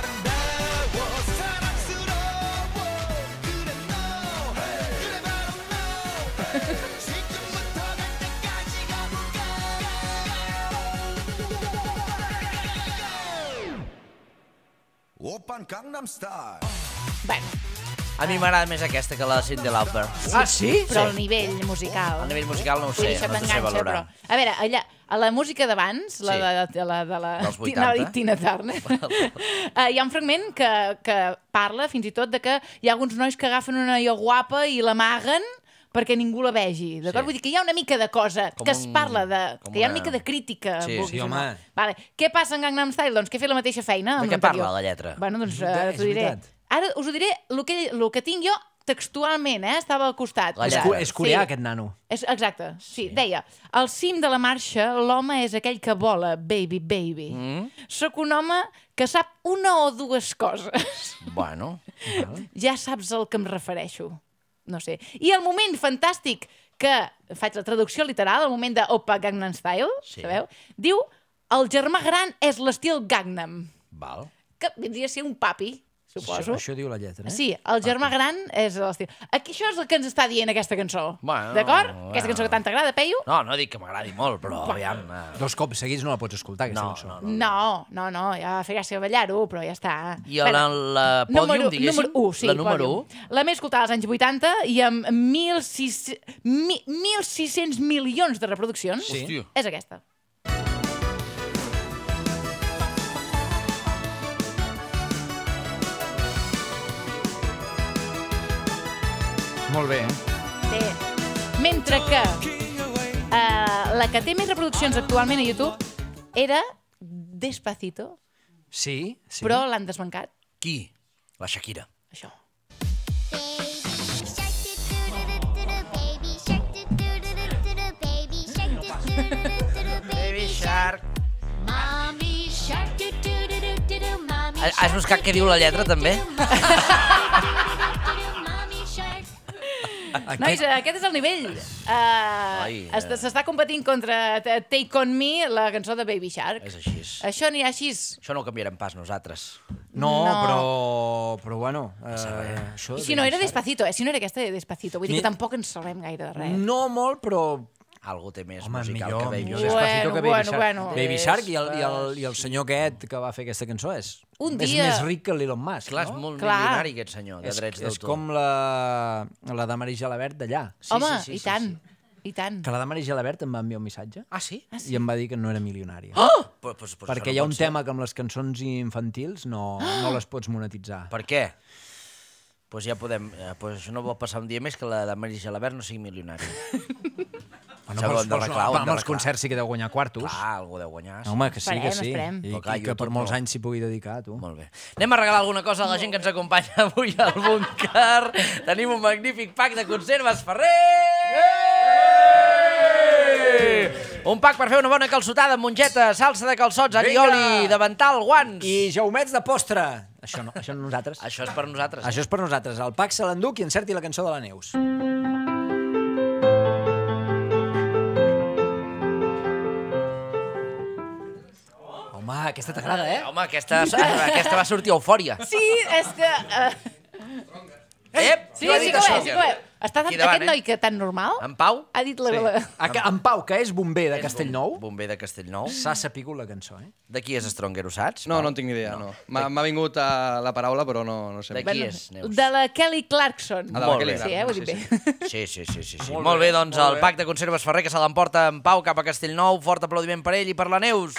Open Gangnam Style. Bueno, A mi m'agrada més aquesta que la Cyndi Lauper. Ah, sí? però el nivell musical... A nivell musical no ho Vull sé, dir, això no t'ho sé t'enganxa, valorar. però... A veure, allà, a la música d'abans, la Sí. de, de, la, de la... Dels Tina- vuitanta? anava a dir Tina Turner. uh, hi ha un fragment que, que parla fins i tot de que hi ha alguns nois que agafen una noia guapa i l'amaguen perquè ningú la vegi, d'acord? Sí. Vull dir que hi ha una mica de cosa Com que es un- parla de... com que hi ha una- una mica de crítica. Sí, vulguis sí, o no. home. Vale. Què passa en Gangnam Style? Doncs que he fet la mateixa feina. De amb què l'anterior. parla la lletra? Bueno, doncs És uh, veritat, t'ho és diré. veritat. Ara us ho diré el que, el que tinc jo textualment, eh? Estava al costat. La És, lletra. co és coreà, Sí. aquest nano. És, exacte, sí. Deia, al cim de la marxa, l'home és aquell que vola, baby, baby. Mm? Sóc un home que sap una o dues coses. Bueno, Ja saps al que em refereixo. No sé. I el moment fantàstic que faig la traducció literal, el moment de Oppa Gangnam Style, Sí. sabeu? Diu, el germà gran és l'estil Gangnam, val. que vindria a ser un papi, Això, suposo. això diu la lletra, eh? Sí, el germà gran és l'estil. Aquí això és el que ens està dient aquesta cançó. Bueno, D'acord? bueno. Aquesta cançó que tant t'agrada, Peyu? No, no dic que m'agradi molt, però aviam... eh, Dos cops seguits no la pots escoltar, aquesta No, cançó. no, no. No, no, no, ja va fer gràcia ballar-ho, però ja està. I la, la pòdium, número, diguéssim? número u, sí, la número u? pòdium. La més escoltada als anys vuitanta i amb mil sis-cents milions de reproduccions. Sí. Hòstia. És aquesta. Molt bé, eh? Bé, mentre que uh, la que té més reproduccions actualment a YouTube era Despacito, Sí, sí. però l'han desbancat, Qui? La Shakira. això. Baby Shark. Has buscat què diu la lletra, també? Nois, aquest és el nivell. Uh, Ai, es- eh. S'està competint contra T- Take On Me, la cançó de Baby Shark. És així. Això anirà així. Això no ho canviarem pas nosaltres. No, No. però... Però bueno... Eh, això I si no era Baby Shark- Despacito, eh? Si no era aquesta de Despacito. Vull dir Mi- que tampoc ens salvem gaire de res. No molt, però... Algú té més Home, musical millor, que Baby millor Shark. Despacito que Baby Bueno, Shark. bueno. Baby Shark i el, i, el, i el senyor aquest que va fer aquesta cançó és, Un és dia- més ric que l'Elon Musk, Clar, és no? molt Clar. milionari aquest senyor, de És, drets és d'autor. com la, la de Maria Gelabert d'allà. Sí, Home, sí, sí, i sí, tant, sí. i tant. Que la de Maria Gelabert em va enviar un missatge Ah, sí? i em va dir que no era milionària. Oh! Pues, pues, pues Perquè això hi ha no un pot ser. tema que amb les cançons infantils no, no les pots monetitzar. Per què? Doncs ja podem... Eh, pues això no vol passar un dia més que la de Maris Gelabert no sigui milionària. Bueno, Això ho hem de pels, arreglar, ho hem amb els d'arreglar. concerts sí que deu guanyar quartos. Clar, algú deu guanyar. Home, que sí, que Esperem, sí. esperem. I, Però clar, i que per YouTube molts no. anys s'hi pugui dedicar, tu. Molt bé. Anem a regalar alguna cosa a la gent que ens acompanya avui al búnquer. Tenim un magnífic pack de conserves Ferrer! Un pack per fer una bona calçotada amb mongeta, salsa de calçots, allioli, davantal, guants. I jaumets de postre. Això no, això no nosaltres. Això és per nosaltres. Això és per nosaltres. El Pac se l'endú i encerti la cançó de la Neus. Home, aquesta t'agrada, eh? Home, aquesta, aquesta va sortir eufòria. Sí, és que... Uh... Ep, Sí, sí que ho és, sí que ho és. Està tan, Aquí davant, aquest noi que tan normal En Pau? ha dit la... Sí. la... A- En Pau, que és bomber de Castellnou, Bomber de Castellnou. s'ha sapigut la cançó, eh? De qui és Stronger, ho saps? No, Pau? no en tinc ni idea, no. M'ha m'ha vingut a la paraula, però no, no sé. De qui és, Neus? De la Kelly Clarkson. Ah, de la Molt Kelly bé. Sí, eh, ho he dit bé. Sí, sí, sí, sí, sí. Molt, Molt bé, bé, doncs molt el bé. pack de conserves Ferrer que se l'emporta en Pau cap a Castellnou. Fort aplaudiment per ell i per la Neus.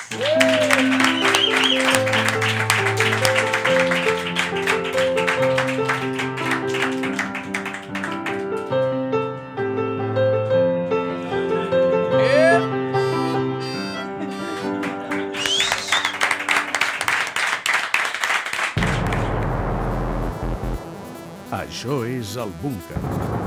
Això és el búnquer.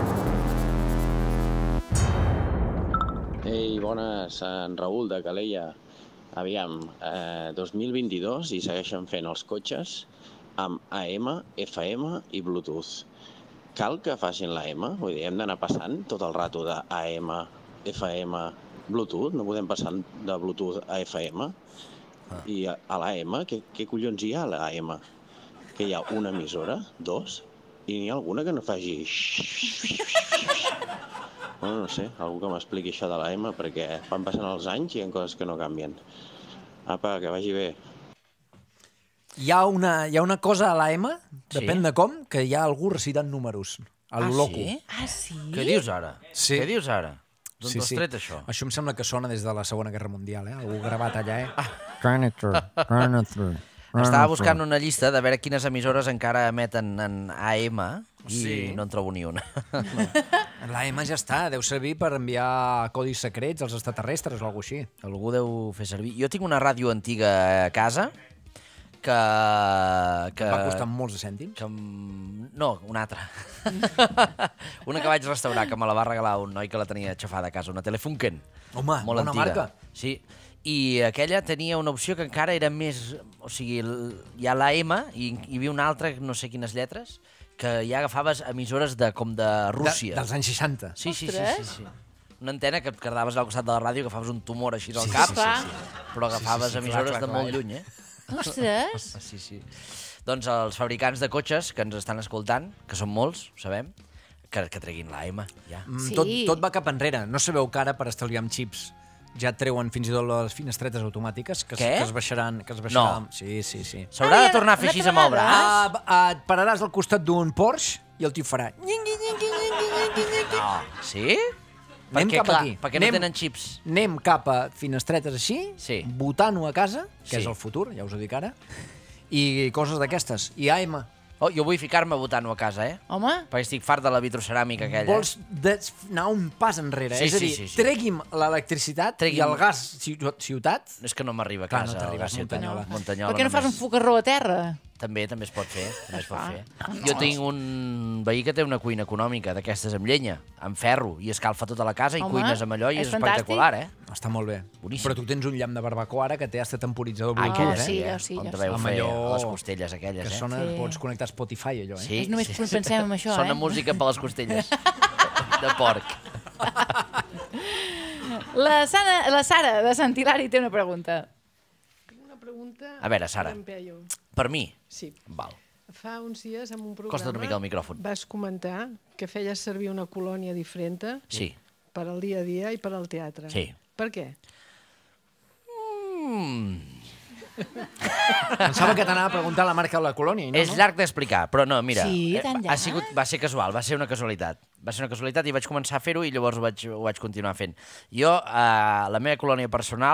Ei, bones, en Raül de Calella. Aviam, eh, dos mil vint-i-dos i segueixen fent els cotxes amb A M, F M i Bluetooth. Cal que facin la M? Vull dir, hem d'anar passant tot el rato de A M, F M, Bluetooth? No podem passar de Bluetooth a F M? I a, a l'A M, què, què collons hi ha a l'A M? Que hi ha una emissora? Dos? I n'hi ha alguna que no faci... Bueno, no sé, algú que m'expliqui això de l'A M, perquè van passant els anys i hi ha coses que no canvien. Apa, que vagi bé. Hi ha una, hi ha una cosa a la M, depèn Sí? de com, que hi ha algú recitant números. A lo Ah, loco. sí? Ah, sí? Què dius ara? Sí. Què dius ara? D'on Sí, t'has sí. tret això? Això em sembla que sona des de la Segona Guerra Mundial, eh? Algú gravat allà, eh? Ah. Granitor, granitor. Estava buscant una llista de veure quines emissores encara emeten en A M i Sí. no en trobo ni una. La M ja està, deu servir per enviar codis secrets als extraterrestres o alguna cosa així. Algú deu fer servir. Jo tinc una ràdio antiga a casa que... que... Va costar molts de cèntims? Que... em- No, una altra. Una que vaig restaurar, que me la va regalar un noi que la tenia xafada a casa, una Telefunken. Home, molt bona antiga. marca. Sí. I aquella tenia una opció que encara era més... O sigui, el- hi ha la M i hi havia una altra, no sé quines lletres, que ja agafaves emissores de, com de Rússia. De, dels anys seixanta. Sí, sí, sí, sí, Ostres. sí. Una antena que et quedaves al costat de la ràdio, agafaves un tumor així al Sí, cap, sí, sí, sí. però agafaves Sí, sí, sí, emissores clar, clar, de molt clar. lluny, eh? Ostres! Sí, sí. Doncs els fabricants de cotxes que ens estan escoltant, que són molts, ho sabem, que, que treguin la M, ja. Mm, Sí. Tot, tot va cap enrere. No sabeu que ara, per estalviar amb xips, ja treuen fins i tot les finestretes automàtiques que, es- Què? que es baixaran... Que es baixaran. No. Sí, sí, sí. S'haurà Ai, de tornar a fer una així amb el altra braç? Ah, ah, et pararàs al costat d'un Porsche i el tio farà... Nyingui, nyingui, nyingui, nyingui, nyingui. No. Sí? Anem Perquè, cap clar, aquí. perquè no Anem- tenen xips. Anem cap a finestretes així, Sí. botant-ho a casa, que Sí. és el futur, ja us ho dic ara, i coses d'aquestes. I A M. Oh, jo vull ficar-me votant-ho a casa, eh? Home, Perquè estic fart de la vitroceràmica aquella. Vols de- anar un pas enrere. Sí, és a sí, dir, sí, sí. tregui'm l'electricitat i Tregui'm- el gas ciu- ciutat. És que no m'arriba a Clar, casa. no t'arribes, el gas ciutat. Muntanyola. Muntanyola per què no fas un només. focarró a terra? També, també es pot fer. També es pot fa? fer. Jo tinc un veí que té una cuina econòmica d'aquestes amb llenya, amb ferro, i escalfa tota la casa i Home, cuines amb allò i és, és fantàstic. espectacular, eh? Està molt bé. Boníssim. Però tu tens un llamp de barbacoa ara que té hasta temporitzador Ah, Bluetooth, aquelles, sí, eh? jo sí, On jo te sí. veu Amb fer allò les costelles aquelles, que eh? sona, Sí. pots connectar Spotify, allò, eh? Sí, És només sí. pensem en això, Sona eh? música per les costelles. De porc. La, Sana, la Sara de Sant Hilari té una pregunta. Tinc una pregunta... A veure, Sara. per en Peyu. Per mi? Sí. Val. Fa uns dies, en un programa... Costa una mica el micròfon. Vas comentar que feies servir una colònia diferent Sí. per al dia a dia i per al teatre. Sí. Per què? Mm. Pensava que t'anava a preguntar la marca de la colònia. i No, És no? llarg d'explicar, però no, mira, Sí, eh, tan ha llarg? sigut, va ser casual, va ser una casualitat. Va ser una casualitat i vaig començar a fer-ho i llavors ho vaig, ho vaig continuar fent. Jo, eh, la meva colònia personal,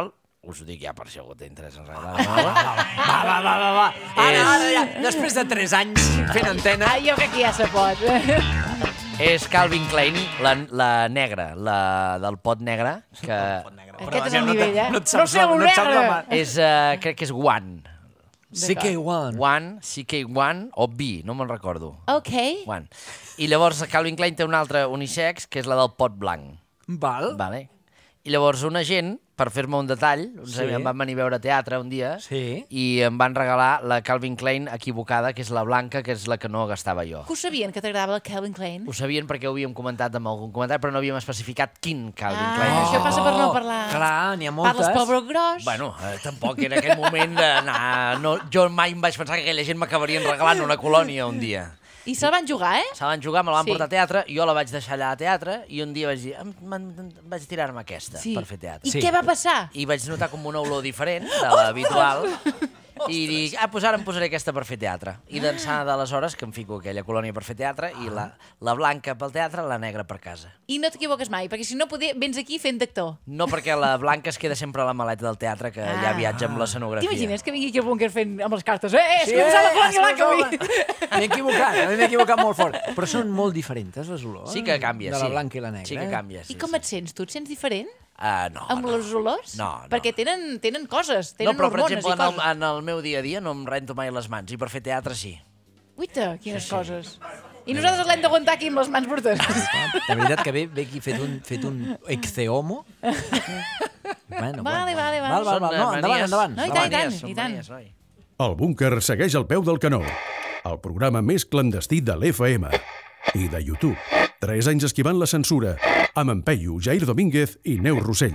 us ho dic ja per si algú té interès en regalar. Va, va, va, va, va. Ara, ara, ja. Després de tres anys fent antena... Ah, jo crec que ja se pot. És Calvin Klein, la, la negra, la del pot negre, que... Aquest és el nivell, eh? No et saps la mà. És, uh, crec que és One. C K One. One, C K One o B, no me'n recordo. Ok. One. I llavors Calvin Klein té una altra unisex, que és la del pot blanc. Val. Vale. I llavors una gent, per fer-me un detall, Sí. em van venir a veure teatre un dia Sí. i em van regalar la Calvin Klein equivocada, que és la blanca, que és la que no gastava jo. Que ho sabien, que t'agradava el Calvin Klein? Ho sabien perquè ho havíem comentat amb algun comentari, però no havíem especificat quin Calvin Ah, Klein. això passa per no parlar. Clar, n'hi ha moltes. Parles pel broc gros? Bueno, eh, tampoc era aquell moment d'anar... No, jo mai em vaig pensar que aquella gent m'acabarien regalant una colònia un dia. I se'l van jugar, eh? Se la van jugar, me la van Sí. portar a teatre, jo la vaig deixar allà a teatre i un dia vaig dir, em, em, em, vaig tirar-me aquesta Sí. per fer teatre. I què va passar? I vaig notar com una olor diferent de l'habitual i dic, ah, doncs ara em posaré aquesta per fer teatre. I d'ençà d'aleshores que em fico aquella colònia per fer teatre i la, la blanca pel teatre, la negra per casa. I no t'equivoques mai, perquè si no poder, vens aquí fent d'actor. No, perquè la blanca es queda sempre a la maleta del teatre, que ja viatja amb l'escenografia. T'imagines que vingui aquí al búnquer fent amb les cartes? Eh, eh, és Sí, que em sap la eh, colònia blanca és avui! que M'he equivocat, a mi m'he equivocat molt fort. Però són molt diferents, les olors. Sí que canvia, de sí. la blanca i la negra. Sí que canvia, sí. I com et sents? Tu et sents diferent? Uh, no, amb no. les olors? No, no. Perquè tenen, tenen coses, No, tenen però per hormones exemple, i en el, coses. en el meu dia a dia no em rento mai les mans i per fer teatre sí. Uita, quines coses. I nosaltres l'hem d'aguantar aquí amb les mans brutes. De veritat que ve, ve aquí fet un, fet un ecceomo. Bueno, Vale, vale, vale. Val, val, val. No, endavant, endavant. No, i tant, i tant, i tant. El búnquer segueix al peu del canó. El programa més clandestí de l'F M. I de YouTube. Tres anys esquivant la censura. Amb en Peyu, Jair Domínguez i Neus Rossell.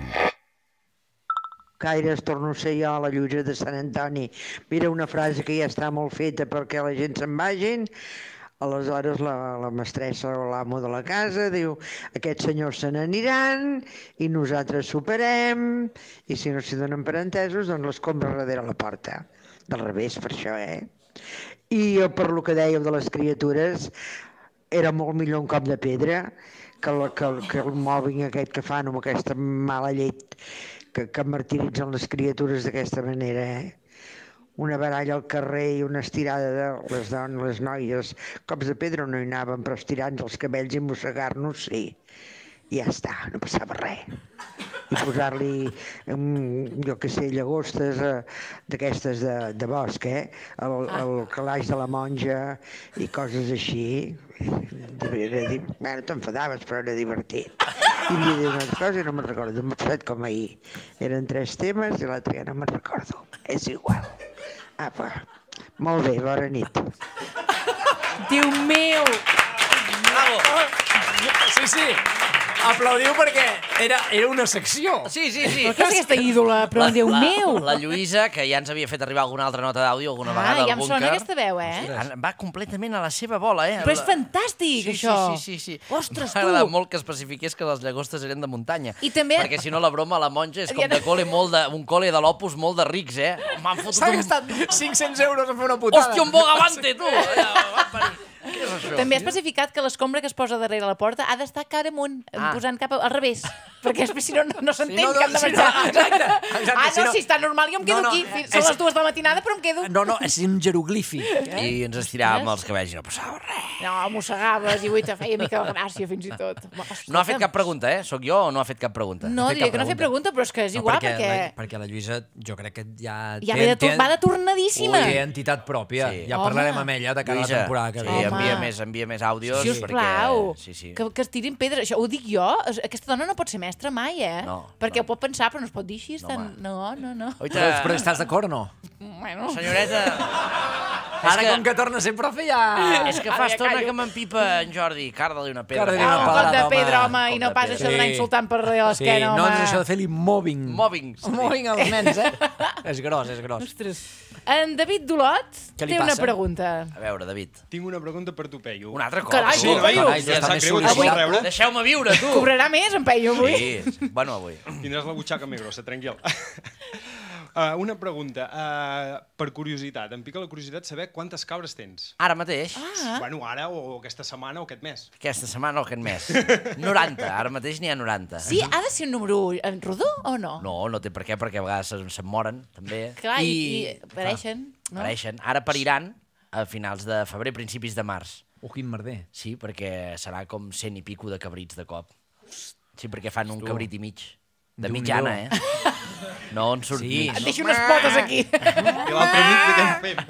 Gaires torno a ser jo a la Lluïsa de Sant Antoni. Mira, una frase que ja està molt feta perquè la gent se'n vagin. Aleshores la, la mestressa o l'amo de la casa diu aquests senyors se n'aniran i nosaltres superem i si no s'hi donen per entesos doncs l'escombra darrere la porta. Del revés, per això, eh? I jo, per lo que dèieu de les criatures, era molt millor un cop de pedra que, la, que, que el mobbing aquest que fan amb aquesta mala llet que, que martiritzen les criatures d'aquesta manera, eh? Una baralla al carrer i una estirada de les dones, les noies. Cops de pedra no hi anaven, però estirant els cabells i mossegar-nos, sí. I ja està, no passava res. I posar-li, jo què sé, llagostes eh, d'aquestes de, de bosc, eh? El, el calaix de la monja i coses així. Era, bueno, t'enfadaves, però era divertit. I li deia una altra cosa i no me'n recordo, m'ha passat com ahir. Eren tres temes i l'altre ja no me'n recordo. És igual. Apa, molt bé, bona nit. Déu meu! Bravo! Sí, sí. Aplaudiu perquè era, era una secció. Sí, sí, sí. Però què és aquesta ídola? Però, Déu la, meu! La Lluïsa, que ja ens havia fet arribar alguna altra nota d'àudio alguna Ah, vegada ja al em búnquer. sona aquesta veu, eh? Ostres, va completament a la seva bola, eh? Però és fantàstic, sí, això. Sí, sí, sí. sí. Ostres, M'ha agradat tu! molt que especifiqués que les llagostes eren de muntanya. I també- Perquè si no la broma a la monja és com de cole molt de, un cole de l'Opus molt de rics, eh? M'han fotut S'ha un... gastat cinc-cents euros en fer una putada. Hòstia, un bogavante, tu! Què és això? També ha especificat que l'escombra que es posa darrere la porta ha d'estar cara amunt, Ah. posant cap al revés, perquè si no, no s'entén Si no, que han de si no, marxar. exacte, exacte, Ah, si no, no- si està normal, jo em quedo No, no, aquí. eh, Són és- les dues de la matinada, però em quedo... No, no, és un jeroglífic. I ens estiràvem els cabells i no passava res. No, mossegaves i ui, te feia mica de gràcia fins i tot. No ha fet cap pregunta, eh? Soc jo o no ha fet cap pregunta? No, Ha fet diria cap que no ha fet pregunta, però és que és No, igual, perquè, perquè... la, perquè la Lluïsa jo crec que ja... Ja ve de, tor- va de tornadíssima. Té entitat pròpia. Sí. Ja Home. parlarem amb ella de cara a la Lluïsa, temporada que sí, ve. envia més, envia més àudios. Sisplau, perquè... Sí, sí. que, que es tirin pedra. Això ho dic jo. Es- Aquesta dona no pot ser mestra mai, eh? No, perquè ho pot pensar, però no es pot dir així. No, Tan... home. No, no, no. Oita, Però, però estàs d'acord o no? Bueno. senyoreta... Ara, que- com que torna a ser profe, ja... És que fa Ara ja estona callo. que m'empipa en Jordi. Carda-li una pedra. Carda-li Ah, una un cop pedrada, de home. pedra, home, i Cop no de pas pedra. això d'anar Sí. insultant per darrere Sí, l'esquena, no home. és això de fer-li mobbing. Mobbing. Mobbing als nens, eh? És gros, és gros. Ostres. En David Dolot Què li té una passa? pregunta. A veure, David. Tinc una pregunta per tu, Peyu. Un altre cop. Carai, Sí, tu, noi? Peyu. Ja està s'ha més cregut, sol·licitat. vol rebre? Deixeu-me viure, tu. Cobrarà més, en Peyu, avui? Sí, bueno, avui. Tindràs la butxaca més grossa, tranquil. Uh, una pregunta, uh, per curiositat, em pica la curiositat saber quantes cabres tens. Ara mateix? Ah. Bueno, ara, o aquesta setmana, o aquest mes. Aquesta setmana o aquest mes. noranta, ara mateix n'hi ha noranta. Sí, ha de ser un número en rodó o no? No, no té per què, perquè a vegades se'n se moren, també. Clar, i, i apareixen, no? Apareixen. Ara pariran a finals de febrer, principis de març. Oh, quin merder. Sí, perquè serà com cent i pico de cabrits de cop. Sí, perquè fan un cabrit i mig. De mitjana, eh? No, on surt Sí. mig. Et deixo unes potes aquí. I l'altre mig de què en fem?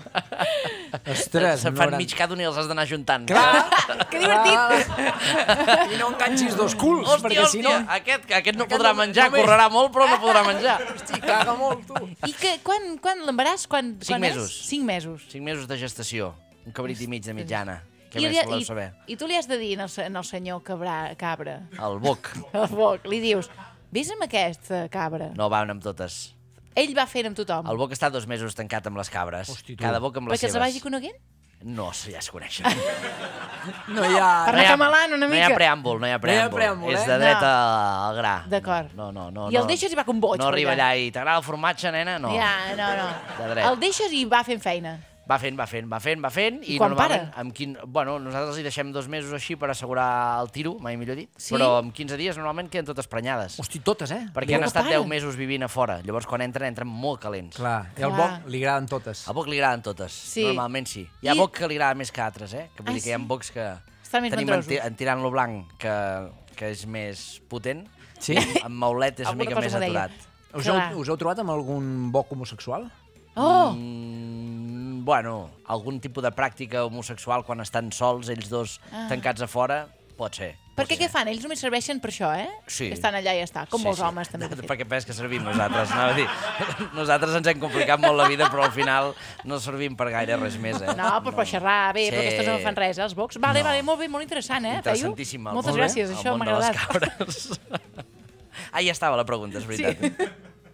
Ostres, se'n fan mig cada un i els has d'anar juntant. Clar! Que divertit! I no enganxis dos culs, Hòstia, perquè si no... hòstia, aquest, aquest no Aquest podrà no- menjar, només- correrà molt, però no podrà menjar. Hosti, caga molt, tu. I que, quan, quan l'embaràs, quan, Cinc quan mesos. és? Cinc mesos. Cinc mesos de gestació. Un cabrit i mig de mitjana. Què I, més li- voleu i, saber? I tu li has de dir al, se- al senyor cabra, cabra, El boc. al boc, li dius, vés amb aquesta cabra. No van amb totes. Ell va fent amb tothom. El boc està dos mesos tancat amb les cabres. Hosti, tu. Cada boc amb les Perquè seves. se vagi coneguent? No, ja es coneixen. No hi ha... Per anar camelant una no hi mica. ha preàmbul, no hi ha preàmbul. preàmbul, És eh? de No. dret al gra. D'acord. No, no, no. I el no. deixes i va com boig. No per arriba allà. allà i t'agrada el formatge, nena? No. Ja, no, no. De dret. El deixes i va fent feina. Va fent, va fent, va fent, va fent. I quan normalment, para? Amb quin... Bueno, nosaltres hi deixem dos mesos així per assegurar el tiro, mai millor dit. Sí? Però en quinze dies normalment queden totes prenyades. Hosti, totes, eh? Perquè han no estat para. deu mesos vivint a fora. Llavors, quan entren, entren molt calents. Clar, i al Clar. boc li agraden totes. Al boc li agraden totes. Sí. Normalment sí. Hi ha I- boc que li agrada més que altres, eh? Que vull Ah, dir que hi ha sí? bocs que... Estan més Tenim en, mandrosos. ti- en tirant-lo blanc, que, que és més potent. Sí? En maulet és una Alguna mica cosa més m'ho deia. aturat. Us heu, Clar. us heu trobat amb algun boc homosexual? Oh! Mm, bueno, algun tipus de pràctica homosexual quan estan sols, ells dos Ah. tancats a fora, pot ser. Perquè què fan? Ells només serveixen per això, eh? Sí. Que estan allà i ja està. Com Sí, molts sí. homes, també. de fet. Perquè penses que servim nosaltres, anava a dir. Nosaltres ens hem complicat molt la vida, però al final no servim per gaire res més, eh? No, però per xerrar bé, Sí. però aquestes no fan res, eh, els bocs. Vale, No. vale, molt bé, molt interessant, eh, Peyu? Interessantíssim. el Moltes món- gràcies, el això món m'ha de les agradat. cabres. Ah, ja estava la pregunta, és veritat. Sí.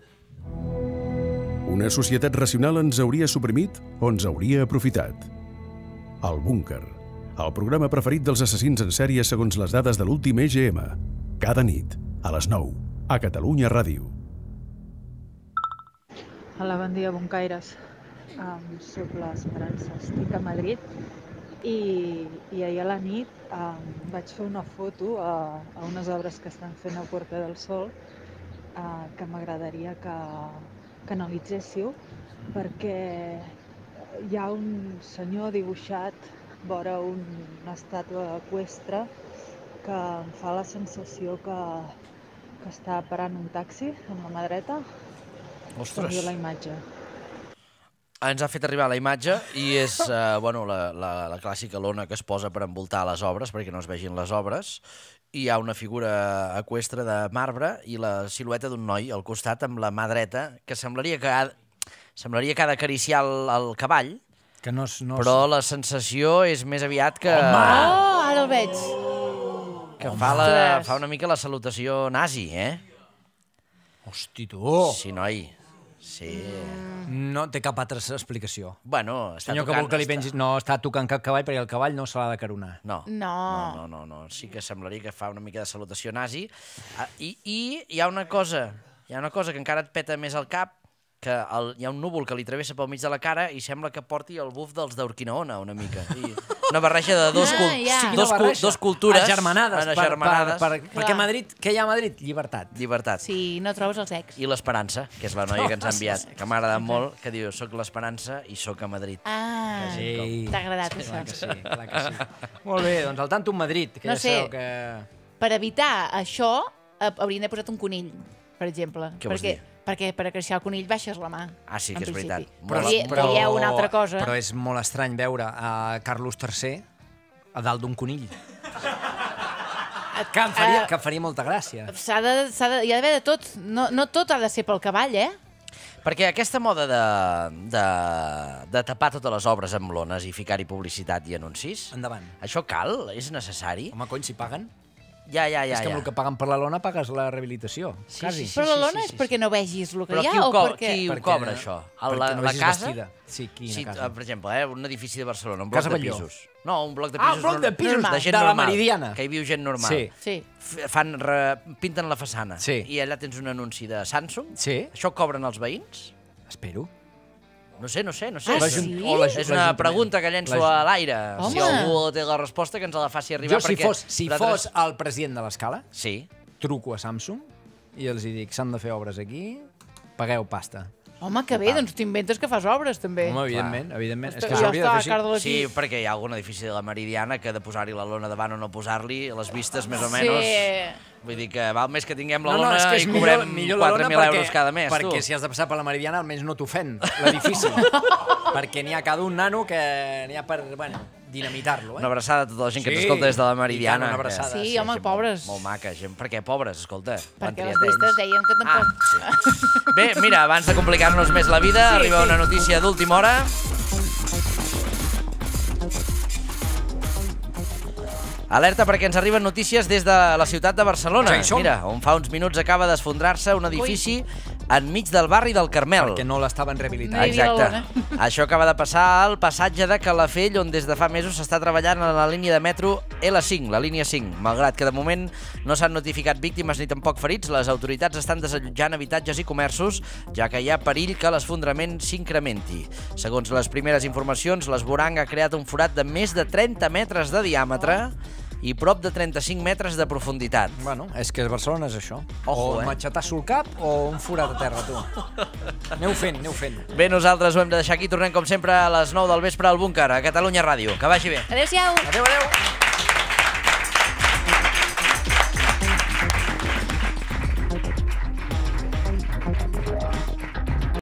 Una societat racional ens hauria suprimit o ens hauria aprofitat? El Búnquer, el programa preferit dels assassins en sèrie segons les dades de l'últim E G M. Cada nit, a les nou, a Catalunya Ràdio. Hola, bon dia, Boncaires. Um, soc l'Esperança, estic a Madrid i, i ahir a la nit um, vaig fer una foto a, a unes obres que estan fent a Puerta del Sol uh, que m'agradaria que, que analitzéssiu perquè hi ha un senyor dibuixat vora un, una estàtua eqüestre que em fa la sensació que, que està parant un taxi amb la mà dreta. Ostres. Envio la imatge. Ens ha fet arribar la imatge i és eh, bueno, la, la, la clàssica lona que es posa per envoltar les obres perquè no es vegin les obres. I hi ha una figura eqüestre de marbre i la silueta d'un noi al costat amb la mà dreta que semblaria que ha, semblaria que ha d'acariciar el, el cavall, Que no, es- no es- però la sensació és més aviat que, Oh, ara el veig. que fa, la, Ostres. fa una mica la salutació nazi, eh? Hosti, tu! Sí, noi. Sí. No té cap altra explicació. Bueno, està Senyor que tocant... vol que li està- pengis... No està tocant cap cavall perquè el cavall no se l'ha de caronar. No. No. No, no, no, no. Sí que semblaria que fa una mica de salutació nazi. Ah, I, I hi ha una cosa, hi ha una cosa que encara et peta més al cap, que el, hi ha un núvol que li travessa pel mig de la cara i sembla que porti el buf dels d'Urquinaona, una mica. I una barreja de dos, cul Ah, ja. Sí, dos, quina cul barreja. dos cultures. Agermanades. Per, agermanades. per, per, perquè a Madrid, què hi ha a Madrid? Llibertat. Llibertat. Sí, no trobes els ex. I l'Esperança, que és la noia que ens ha enviat, que m'ha agradat molt, que diu, soc l'Esperança i soc a Madrid. Ah, Sí. t'ha agradat, Sí, això. clar que sí, clar que sí. Molt bé, doncs al tanto en Madrid, que No ja sé. sabeu que... Per evitar això, eh, haurien de posat un conill, per exemple. Què vols perquè, dir? perquè per acariciar el conill baixes la mà. Ah, sí, en que és principi. veritat. Però, però, dieu una altra cosa. Però és molt estrany veure a Carlos tercer a dalt d'un conill. Que em faria, que em faria molta gràcia. S'ha de, s'ha de, hi ha d'haver de tot. No, no tot ha de ser pel cavall, eh? Perquè aquesta moda de, de, de tapar totes les obres amb lones i ficar-hi publicitat i anuncis... Endavant. Això cal? És necessari? Home, cony, si paguen. Ja, ja, ja. és que amb ja. el que paguen per la lona pagues la rehabilitació. Sí, quasi. sí, sí. Però la lona és perquè no vegis el que Però hi ha qui ho, o co perquè... qui ho Perquè- cobra, això? El, perquè la, no la vegis casa? vestida. Sí, quina sí, casa? Per exemple, eh, un edifici de Barcelona, un bloc Casa de Batlló. pisos. No, un bloc de Ah, pisos, un bloc de pisos de gent de la normal, Meridiana. que hi viu gent normal. Sí. Sí. F- Fan, re, pinten la façana. Sí. I allà tens un anunci de Samsung. Sí. Això cobren els veïns? Espero. No sé, no sé, no sé. Ah, sí? És una pregunta que llenço a l'aire. Si algú té la resposta, que ens la faci arribar. Jo, si fos, si fos el president de l'Escala, sí. truco a Samsung i els dic, s'han de fer obres aquí, pagueu pasta. Home, que bé, doncs t'inventes que fas obres, també. Home, evidentment, evidentment. És que s'hauria de fer així. Sí, perquè hi ha algun edifici de la Meridiana que de posar-hi la lona davant o no posar-li, les vistes més o menys... Vull dir que val més que tinguem la lona i cobrem quatre mil euros cada mes, tu. Perquè si has de passar per la Meridiana, almenys no t'ofèn l'edifici. Perquè n'hi ha cada un nano que n'hi ha per, bueno, dinamitar-lo. Una abraçada a tota la gent que ens escolta des de la Meridiana. Una abraçada. Sí, home, pobres. Molt maca, gent. Per què pobres, escolta? Perquè les vistes dèiem que tampoc... Bé, mira, abans de complicar-nos més la vida, arriba una notícia d'última hora. Alerta perquè ens arriben notícies des de la ciutat de Barcelona. Mira, on fa uns minuts acaba d'esfondrar-se un edifici enmig del barri del Carmel. Perquè no l'estaven rehabilitant. Exacte. Això acaba de passar al passatge de Calafell, on des de fa mesos s'està treballant en la línia de metro L cinc, la línia cinc. Malgrat que de moment no s'han notificat víctimes ni tampoc ferits, les autoritats estan desallotjant habitatges i comerços, ja que hi ha perill que l'esfondrament s'incrementi. Segons les primeres informacions, l'esborang ha creat un forat de més de trenta metres de diàmetre i prop de trenta-cinc metres de profunditat. Bueno, és que Barcelona és això. Ojo, o eh? matxetasso al cap o un forat a terra, tu. Aneu fent, aneu fent. Bé, nosaltres ho hem de deixar aquí. Tornem, com sempre, a les nou del vespre al Búnquer, a Catalunya Ràdio. Que vagi bé. Adéu-siau. Adéu, adéu.